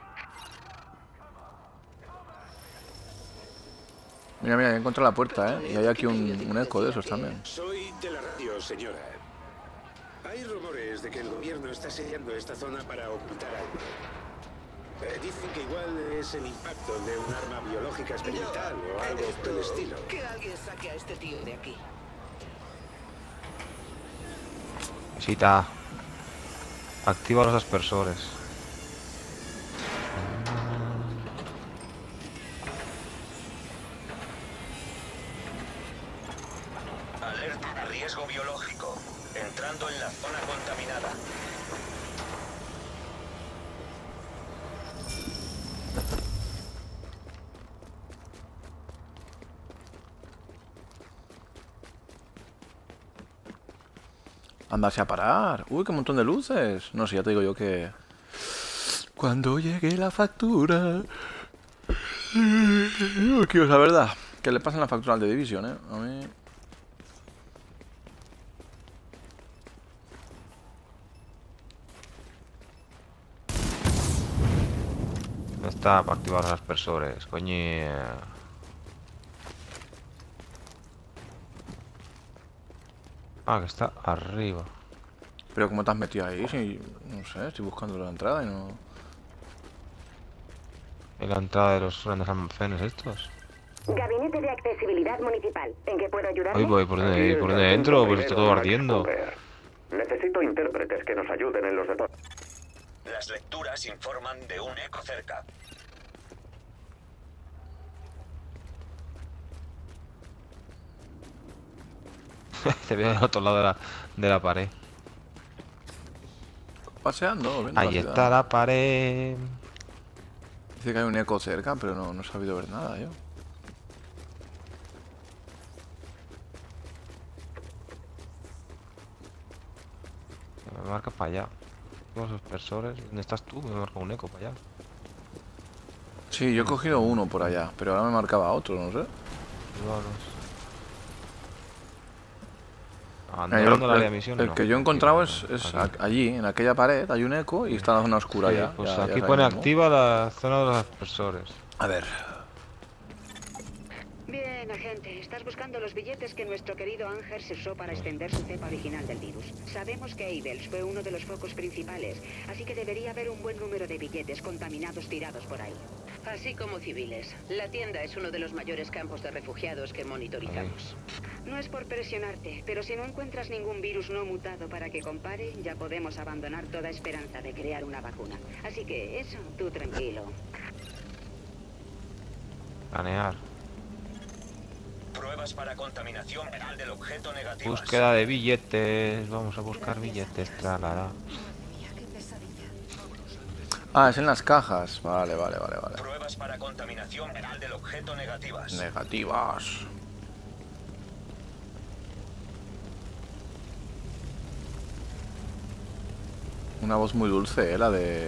Mira, mira, he encontrado la puerta, ¿eh? Y hay aquí un, un eco de esos también. Soy de la radio, señora. Hay rumores de que el gobierno está sellando esta zona para ocultar algo. Eh, dicen que igual es el impacto de un arma biológica experimental o algo por el estilo. Que alguien saque a este tío de aquí. Visita. Activa los aspersores. Alerta de riesgo biológico. Entrando en la zona contaminada. Andarse a parar. Uy, qué montón de luces. No sé, ya te digo yo que... Cuando llegue la factura... Quiero saber, ¿verdad? ¿Qué le pasa en la factura al de Division, eh? A mí... No está para activar los aspersores, coño. Ah, que está arriba. Pero ¿cómo te has metido ahí? Si, no sé, estoy buscando la entrada y no... En la entrada de los grandes almacenes estos. Gabinete de Accesibilidad Municipal. ¿En qué puedo ayudarle? Uy, voy por dónde, por dónde entro, pues está todo ardiendo. Necesito intérpretes que nos ayuden en los detalles. Las lecturas informan de un eco cerca. Te veo al otro lado de la, de la pared. Paseando, viendo Ahí la ciudad. está la pared. Dice que hay un eco cerca, pero no, no he sabido ver nada yo. Me marca para allá. Los aspersores. ¿Dónde estás tú? Me marca un eco para allá. Sí, yo he cogido uno por allá, pero ahora me marcaba otro, no sé. Andando la área de el, misión, el no. que yo he encontrado es, Aquí. es a- allí, en aquella pared, hay un eco y está en la zona oscura Sí, ya. pues ya- ya aquí sabemos, pone ¿no? activa la zona de los aspersores. A ver. Bien, agente. Estás buscando los billetes que nuestro querido Ángel se usó para extender su cepa original del virus. Sabemos que Abels fue uno de los focos principales, así que debería haber un buen número de billetes contaminados tirados por ahí. Así como civiles. La tienda es uno de los mayores campos de refugiados que monitorizamos. No es por presionarte, pero si no encuentras ningún virus no mutado para que compare, ya podemos abandonar toda esperanza de crear una vacuna. Así que eso, tú tranquilo. Planear. Pruebas para contaminación real del objeto negativas. Búsqueda de billetes. Vamos a buscar billetes. Tralala. Ah, es en las cajas. Vale, vale, vale, vale. Pruebas para contaminación real del objeto negativas. Negativas. Una voz muy dulce, ¿eh? La de...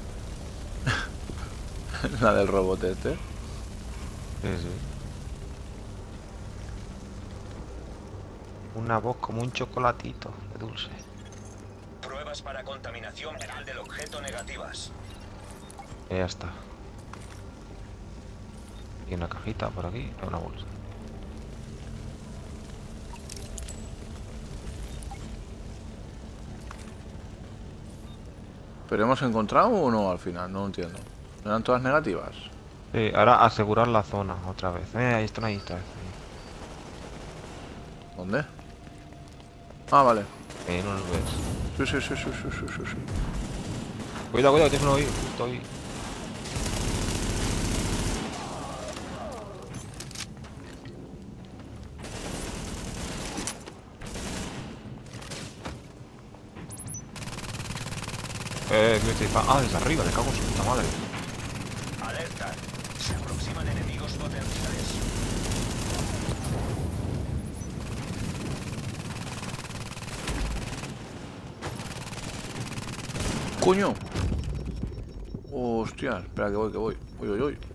la del robot este. Sí, sí. Una voz como un chocolatito de dulce. Pruebas para contaminación real del objeto negativas. Ya está. Y una cajita por aquí, una bolsa. ¿Pero hemos encontrado o no al final? No lo entiendo. ¿No eran todas negativas? Sí, ahora asegurar la zona otra vez. Eh, ahí están ahí otra vez. ¿Dónde? Ah, vale. Eh, no los ves. Sí, sí, sí, sí, sí, sí, sí, sí. Cuidado, cuidado, tienes uno ahí, justo ahí. Eh, me estoy disparando. Ah, desde arriba, le cago en su puta madre. Alerta. Se aproximan enemigos potenciales. ¡Coño! Hostia, espera que voy, que voy. Uy, uy, uy.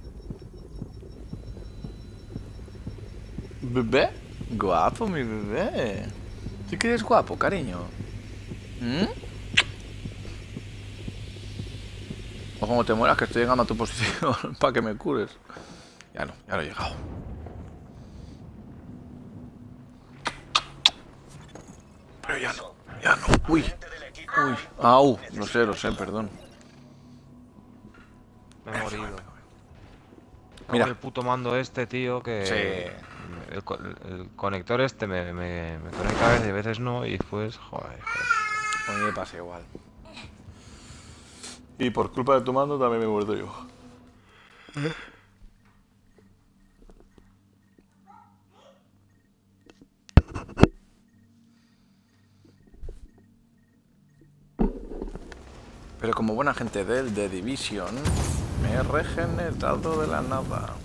¿Bebé? Guapo, mi bebé. ¿Sí que eres guapo, cariño? ¿Mm? O como te mueras, que estoy llegando a tu posición para que me cures. Ya no, ya no he llegado. Pero ya no, ya no. Uy, uy. Au, lo sé, lo sé, perdón. Me he morido. Mira. El puto mando este, tío, que... Sí. El, co- el conector este me, me, me conecta a veces y a veces no, y después... Joder, joder. A mí me pasa igual. Y por culpa de tu mando también me he muerto yo. Pero como buena gente del The Division, me he regenerado de la nada.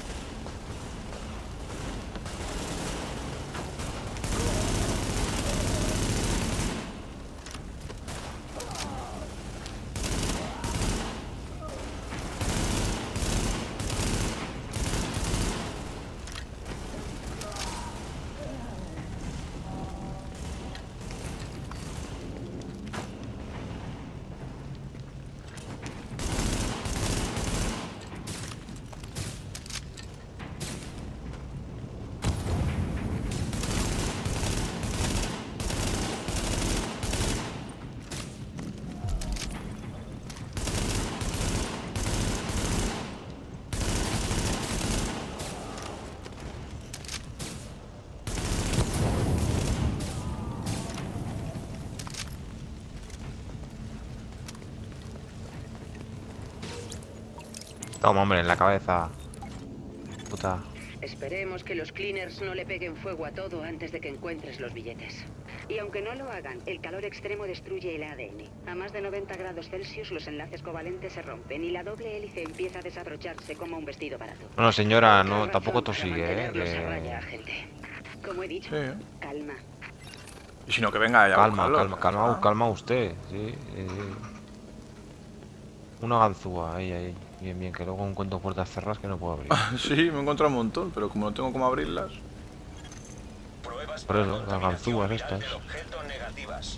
Toma, hombre, en la cabeza. Puta. Esperemos que los cleaners no le peguen fuego a todo antes de que encuentres los billetes. Y aunque no lo hagan, el calor extremo destruye el A D N. A más de noventa grados Celsius los enlaces covalentes se rompen y la doble hélice empieza a desabrocharse como un vestido barato. Bueno, señora, no, Otra tampoco razón para tosigue, eh. mantenerlos a que- raya, agente. Como he dicho, Sí. calma. Y si no, que venga ella a Calma, buscarlo. calma, calma, Ah. calma usted, sí, sí, sí. Una ganzúa, ahí, ahí. Bien, bien, que luego encuentro puertas cerradas que no puedo abrir. Sí, me he encontrado un montón, pero como no tengo cómo abrirlas. Pruebas Por para eso, las contaminación ganzúas viral estas. del objeto negativas.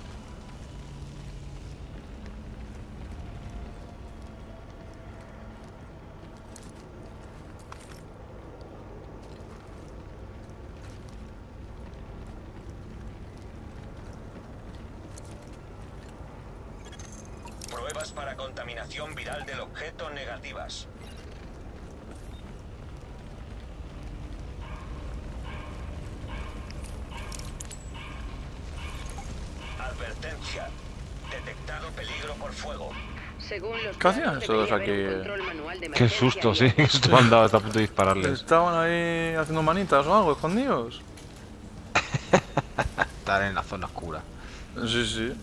Pruebas para contaminación viral del objeto negativas. Advertencia. Detectado peligro por fuego. Según los ¿Qué hacían planos, esos debería aquí? haber un control manual de Qué emergencia susto, y sí, que esto me han dado hasta a punto de dispararles. Estaban ahí haciendo manitas o algo, escondidos. Estar en la zona oscura. Sí, sí.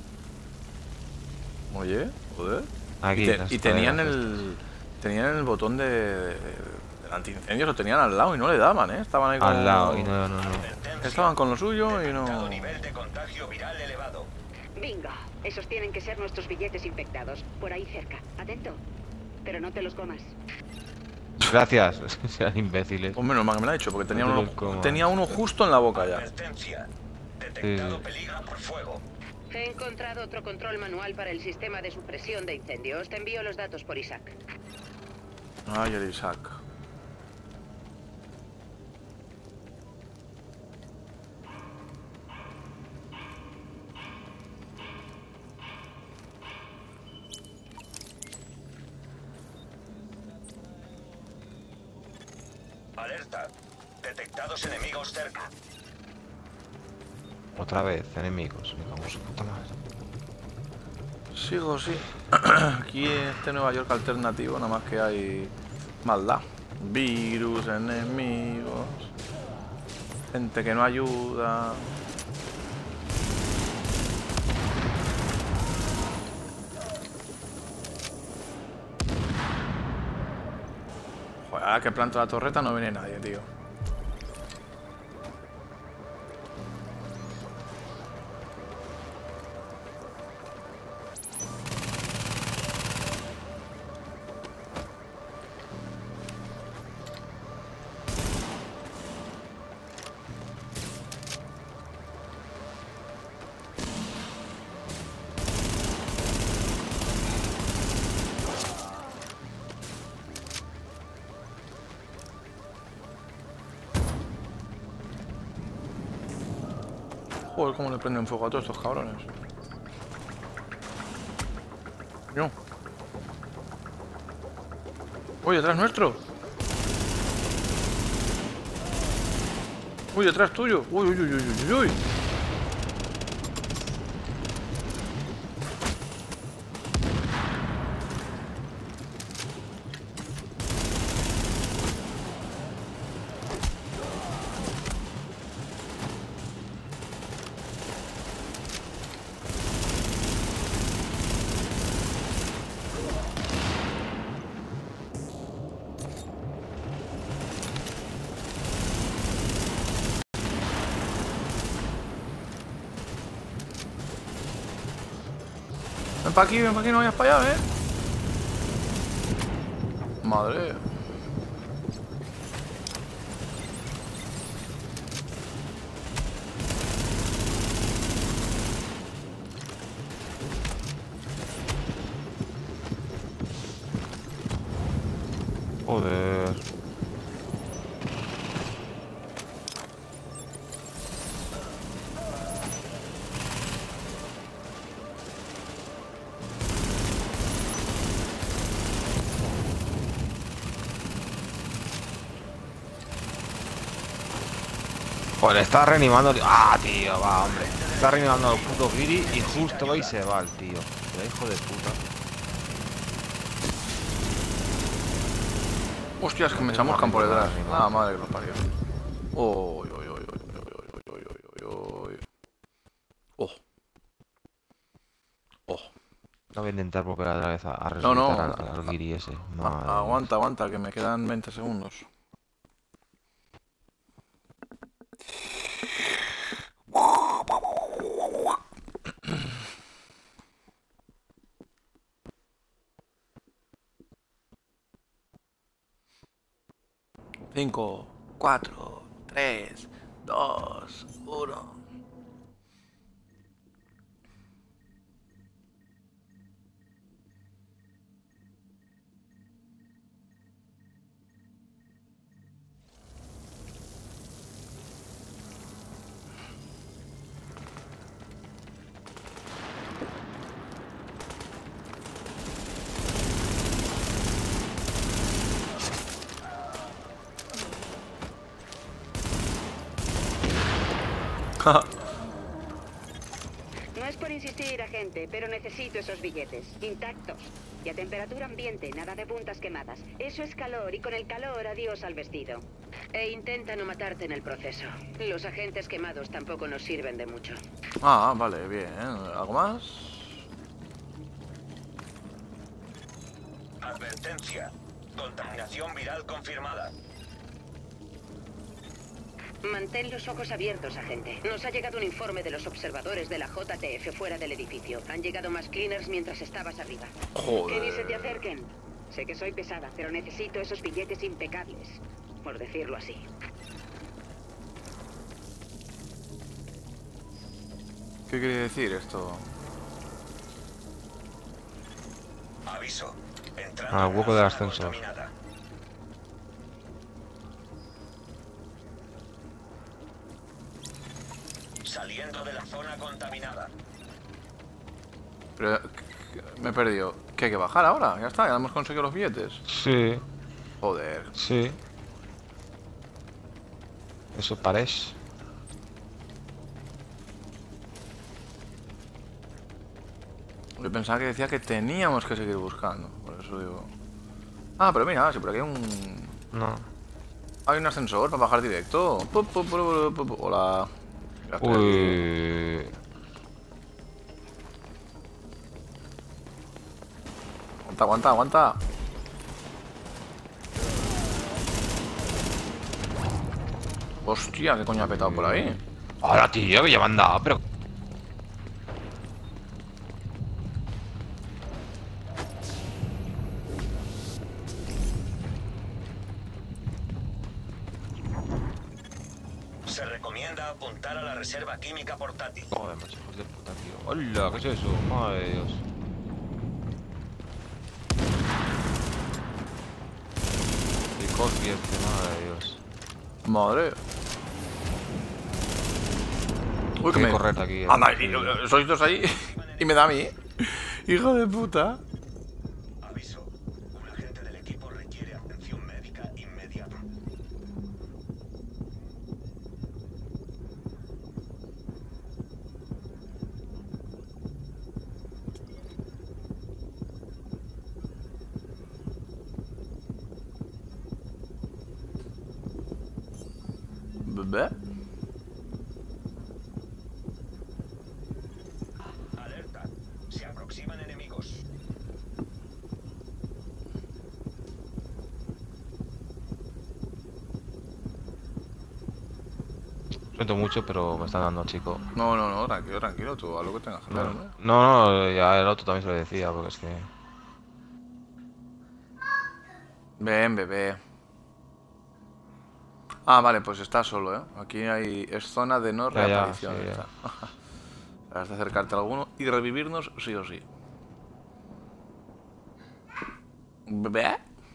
Oye, joder. Aquí, y, te- las y tenían escaleras el tenían el botón de, de, del antiincendios, lo tenían al lado y no le daban, ¿eh? Estaban ahí como... Al lado, y no, no, no. Estaban con lo suyo y no... Nivel de contagio viral elevado. Bingo. Esos tienen que ser nuestros billetes infectados. Por ahí cerca. Atento. Pero no te los comas. Gracias, sean imbéciles. Pues menos mal que me lo ha dicho, porque tenía No te uno, los comas. tenía uno justo en la boca ya. Advertencia. Sí, Detectado sí. peligro por fuego. He encontrado otro control manual para el sistema de supresión de incendios. Te envío los datos por Isaac. Ay, el Isaac. Alerta. Detectados enemigos cerca. Otra vez, enemigos. Me cago en su puta madre. Sigo, sí. Aquí en este Nueva York alternativo nada más que hay maldad. Virus, enemigos, gente que no ayuda. Joder, ahora que planto la torreta no viene nadie, tío. Joder, cómo le prenden fuego a todos estos cabrones. Yo. Uy, detrás nuestro. Uy, detrás tuyo. Uy, uy, uy, uy, uy, uy. Ven para aquí, ven para aquí, no vayas para allá, ¿eh? Madre. Joder. Joder, está reanimando. Ah, tío, va, hombre. Está reanimando al puto Giri y justo va y se va el tío. El hijo de puta. Hostias, que me chamuscan por detrás. Ah, madre que los parió. Uy, uy, uy, uy, uy, uy, uy, uy, uy. Oh. Oh. No voy a intentar volver otra vez a, a No, no. resucitar al, al Giri ese. Madre A- aguanta, aguanta, que me quedan veinte segundos. Cinco, cuatro, tres, dos, uno. No es por insistir, agente, pero necesito esos billetes, intactos. Y a temperatura ambiente, nada de puntas quemadas. Eso es calor, y con el calor, adiós al vestido. E intenta no matarte en el proceso. Los agentes quemados tampoco nos sirven de mucho. Ah, vale, bien. ¿Algo más? Advertencia. Contaminación viral confirmada. Mantén los ojos abiertos, agente. Nos ha llegado un informe de los observadores de la J T F fuera del edificio. Han llegado más cleaners mientras estabas arriba. Joder. Que ni se te acerquen. Sé que soy pesada, pero necesito esos billetes impecables. Por decirlo así. ¿Qué quiere decir esto? Aviso. Entrando Al en hueco la del zona ascensor. contaminada. Saliendo de la zona contaminada. Pero, me he perdido. ¿Qué hay que bajar ahora? Ya está, ya hemos conseguido los billetes. Sí, Joder. sí. Eso parece. Yo pensaba que decía que teníamos que seguir buscando. Por eso digo. Ah, pero mira, si por aquí hay un. No. Hay un ascensor para bajar directo. Pu, pu, pu, pu, pu, pu. Hola. Ya estoy aquí. Uy. Aguanta, aguanta, aguanta. Hostia, qué coño ha petado por ahí. Ahora, tío, que ya me han dado, pero. Se recomienda apuntar a la reserva química portátil. Joder, macho, hijos de puta, tío. Hola, ¿qué es eso? Madre de Dios. Y Cosby este, madre de Dios. Madre. Uy, Hay que que me. correr de aquí. eh. Anda, y- y- sois dos ahí. Y me da a mí. Hijo de puta. Aviso. Un agente del equipo requiere apoyo. ¿Ve? Alerta. Se aproximan enemigos. Siento mucho, pero me están dando, chico. No, no, no, tranquilo, tranquilo, tú haz lo que tengas que hacer, No, hombre. no, no, ya el otro también se lo decía, porque es que... Ven, bebé. Ah, vale, pues está solo, ¿eh? Aquí hay... es zona de no Ya, ya, reaparición. sí, ya. está. Has de acercarte a alguno y revivirnos sí o sí. ¿Bebé?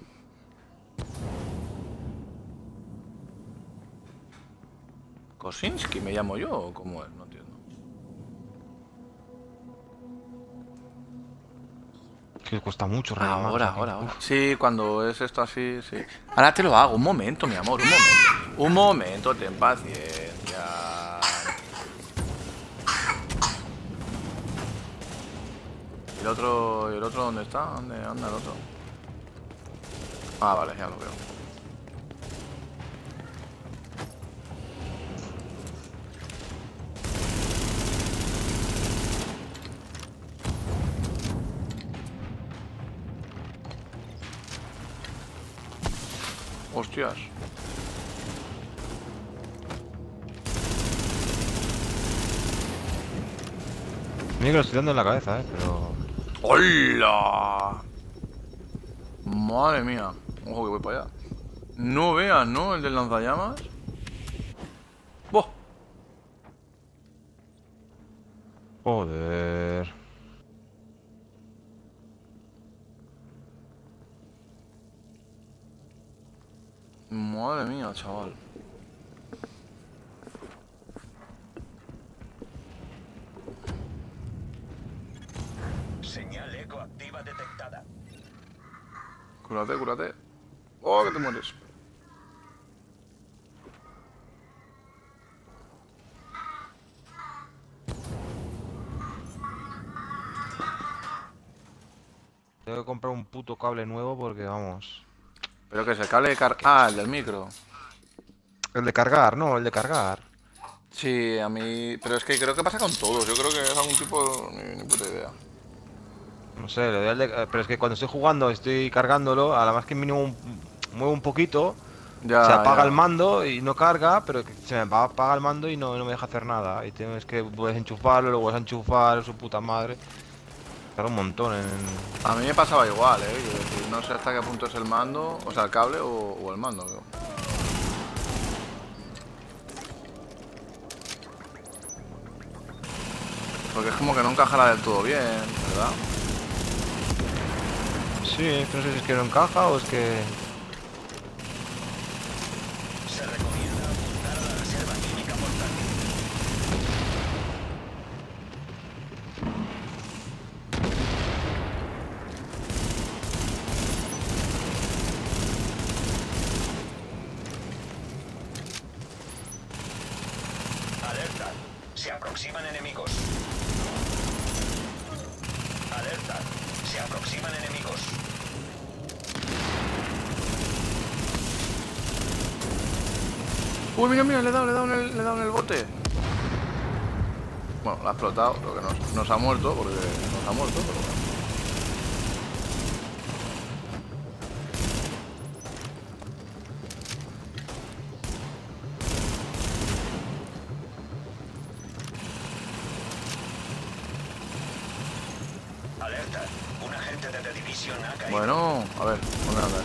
¿Kosinski me llamo yo o cómo es? No entiendo. Que cuesta mucho reanimar. Ahora, ahora, ahora. Sí, cuando es esto así, sí. Ahora te lo hago. Un momento, mi amor, un momento. Un momento, ten paciencia. ¿Y el otro, ¿y el otro dónde está? ¿Dónde anda el otro? Ah, vale, ya lo veo. Hostias. Mira que lo estoy dando en la cabeza, eh, pero... ¡Hola! Madre mía. Ojo que voy para allá. No veas, ¿no? El del lanzallamas. ¡Boh! Joder. Madre mía, chaval. Señal eco activa detectada. Cúrate, cúrate. Oh, que te mueres. Tengo que comprar un puto cable nuevo porque, vamos... Pero que es el cable de car... Ah, el del micro. El de cargar, no, el de cargar. Sí, a mí... Pero es que creo que pasa con todos. Yo creo que es algún tipo... Ni, ni puta idea. No sé, le doy al de- pero es que cuando estoy jugando, estoy cargándolo, a la más que mínimo un- muevo un poquito, Ya, se apaga ya. el mando y no carga, pero que se me apa- apaga el mando y no, no me deja hacer nada. Y tienes que puedes enchufarlo, luego vas a enchufar, su puta madre. Tarda un montón en... A mí me pasaba igual, ¿eh? Quiero decir, no sé hasta qué punto es el mando, o sea, el cable o, o el mando. Creo. Porque es como que no encajará del todo bien, ¿verdad? Sí, es que no sé si es que no encaja o es que... Se recomienda apuntar a la reserva química portátil. Alerta. Se aproximan enemigos. Alerta. Se aproximan enemigos. Uy, mira, mira, le he dado, le he dado en el, le he dado en el bote. Bueno, lo ha explotado, lo que nos, nos ha muerto, porque nos ha muerto, pero bueno. Alerta. Un agente de The Division ha caído. Bueno, a ver, ¿dónde anda?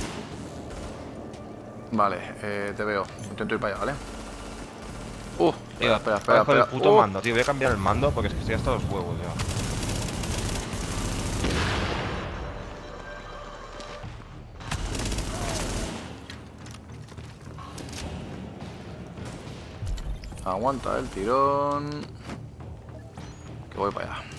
Vale, eh, te veo. Intento ir para allá, ¿vale? Uh, Tío, espera, espera, espera. con el espera. puto Uh. mando, tío. Voy a cambiar el mando porque es que estoy hasta los huevos ya. Aguanta el tirón. Que voy para allá.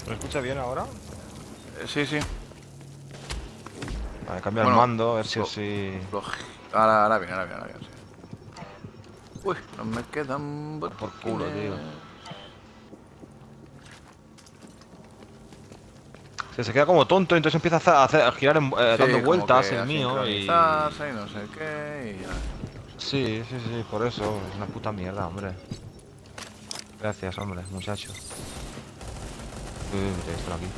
¿Me escucha bien ahora? Eh, sí, sí. Vale, cambia Bueno, el mando, a ver si lo- así... lo- Ahora, ahora bien, ahora bien, ahora bien. Sí. Uy, no me quedan Por culo, tío. Se, se queda como tonto, entonces empieza a, hacer, a, hacer- a girar en- eh, Sí, dando como vueltas que el a mío y... sincronizarse y no sé qué y ya. Sí, sí, sí, por eso. Es una puta mierda, hombre. Gracias, hombre, muchacho. Uy, mira esto aquí.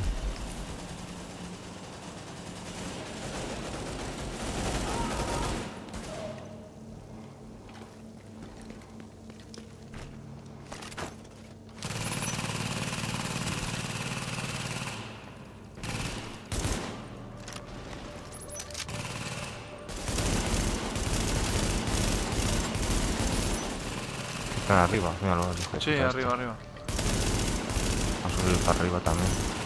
Están arriba, míralo, el hijo de Sí, puta arriba, este. arriba. A subir para arriba también.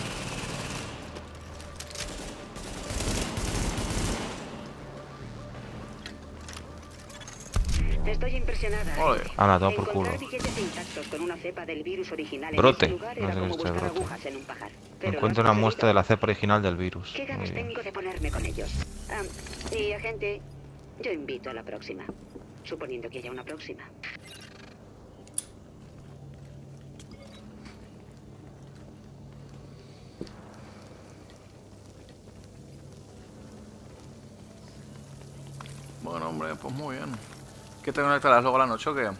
Estoy impresionada. Ole. Ah, la toma por culo. Encontrar billetes intactos con una cepa del virus original Brote. en ese lugar No era sé qué como es este buscar brote. agujas en un pajar. Pero lo Encuentra has una conseguido. muestra de la cepa original del virus. ¿Qué ganas Muy bien. tengo de ponerme con ellos? Ah, y agente, yo invito a la próxima. Suponiendo que haya una próxima. Bueno, hombre, pues muy bien. ¿Qué te conectarás luego a la noche o qué?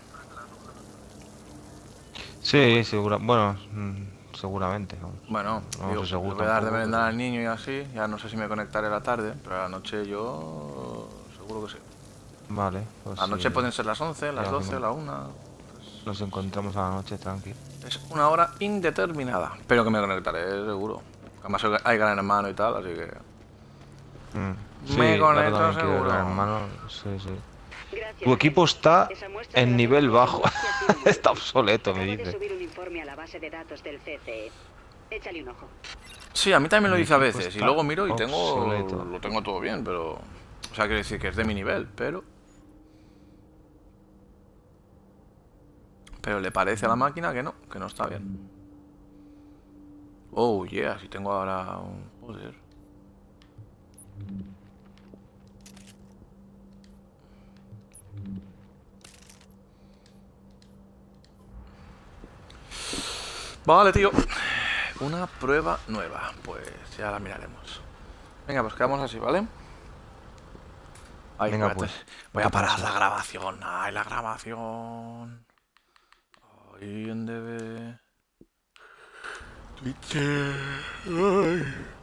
Sí, segura... bueno, mm, seguramente. Vamos. Bueno, No digo, sé seguro le voy a dar de tampoco, merendar pero- al niño y así. Ya no sé si me conectaré a la tarde, pero a la noche yo seguro que sí. Vale, pues A la noche sí. pueden ser las once, las Ya, doce, venga. la una. Nos encontramos a la noche, tranqui. Es una hora indeterminada, pero que me conectaré seguro. Además hay gran hermano y tal, así que... Mm. Me Sí, conecto claro, también quiero seguro. ver, hermano. Sí, sí. Gracias, Tu equipo está Esa muestra de en la nivel cepa bajo. original ha sido muy Está útil. obsoleto, me Acabo de dice. subir un informe a la base de datos del C C E. Échale un ojo. Sí, a mí también lo Mi dice a equipo veces y está luego miro y tengo obsoleto. lo tengo todo bien, pero... O sea, quiere decir que es de mi nivel, pero... Pero le parece a la máquina que no, que no está bien. Oh, yeah, si tengo ahora un poder. Vale, tío. Una prueba nueva. Pues ya la miraremos. Venga, pues quedamos así, ¿vale? Ay, Venga, espérate. pues. Voy a parar la grabación. Ay, la grabación. Ay, en D B. Twitter. Ay.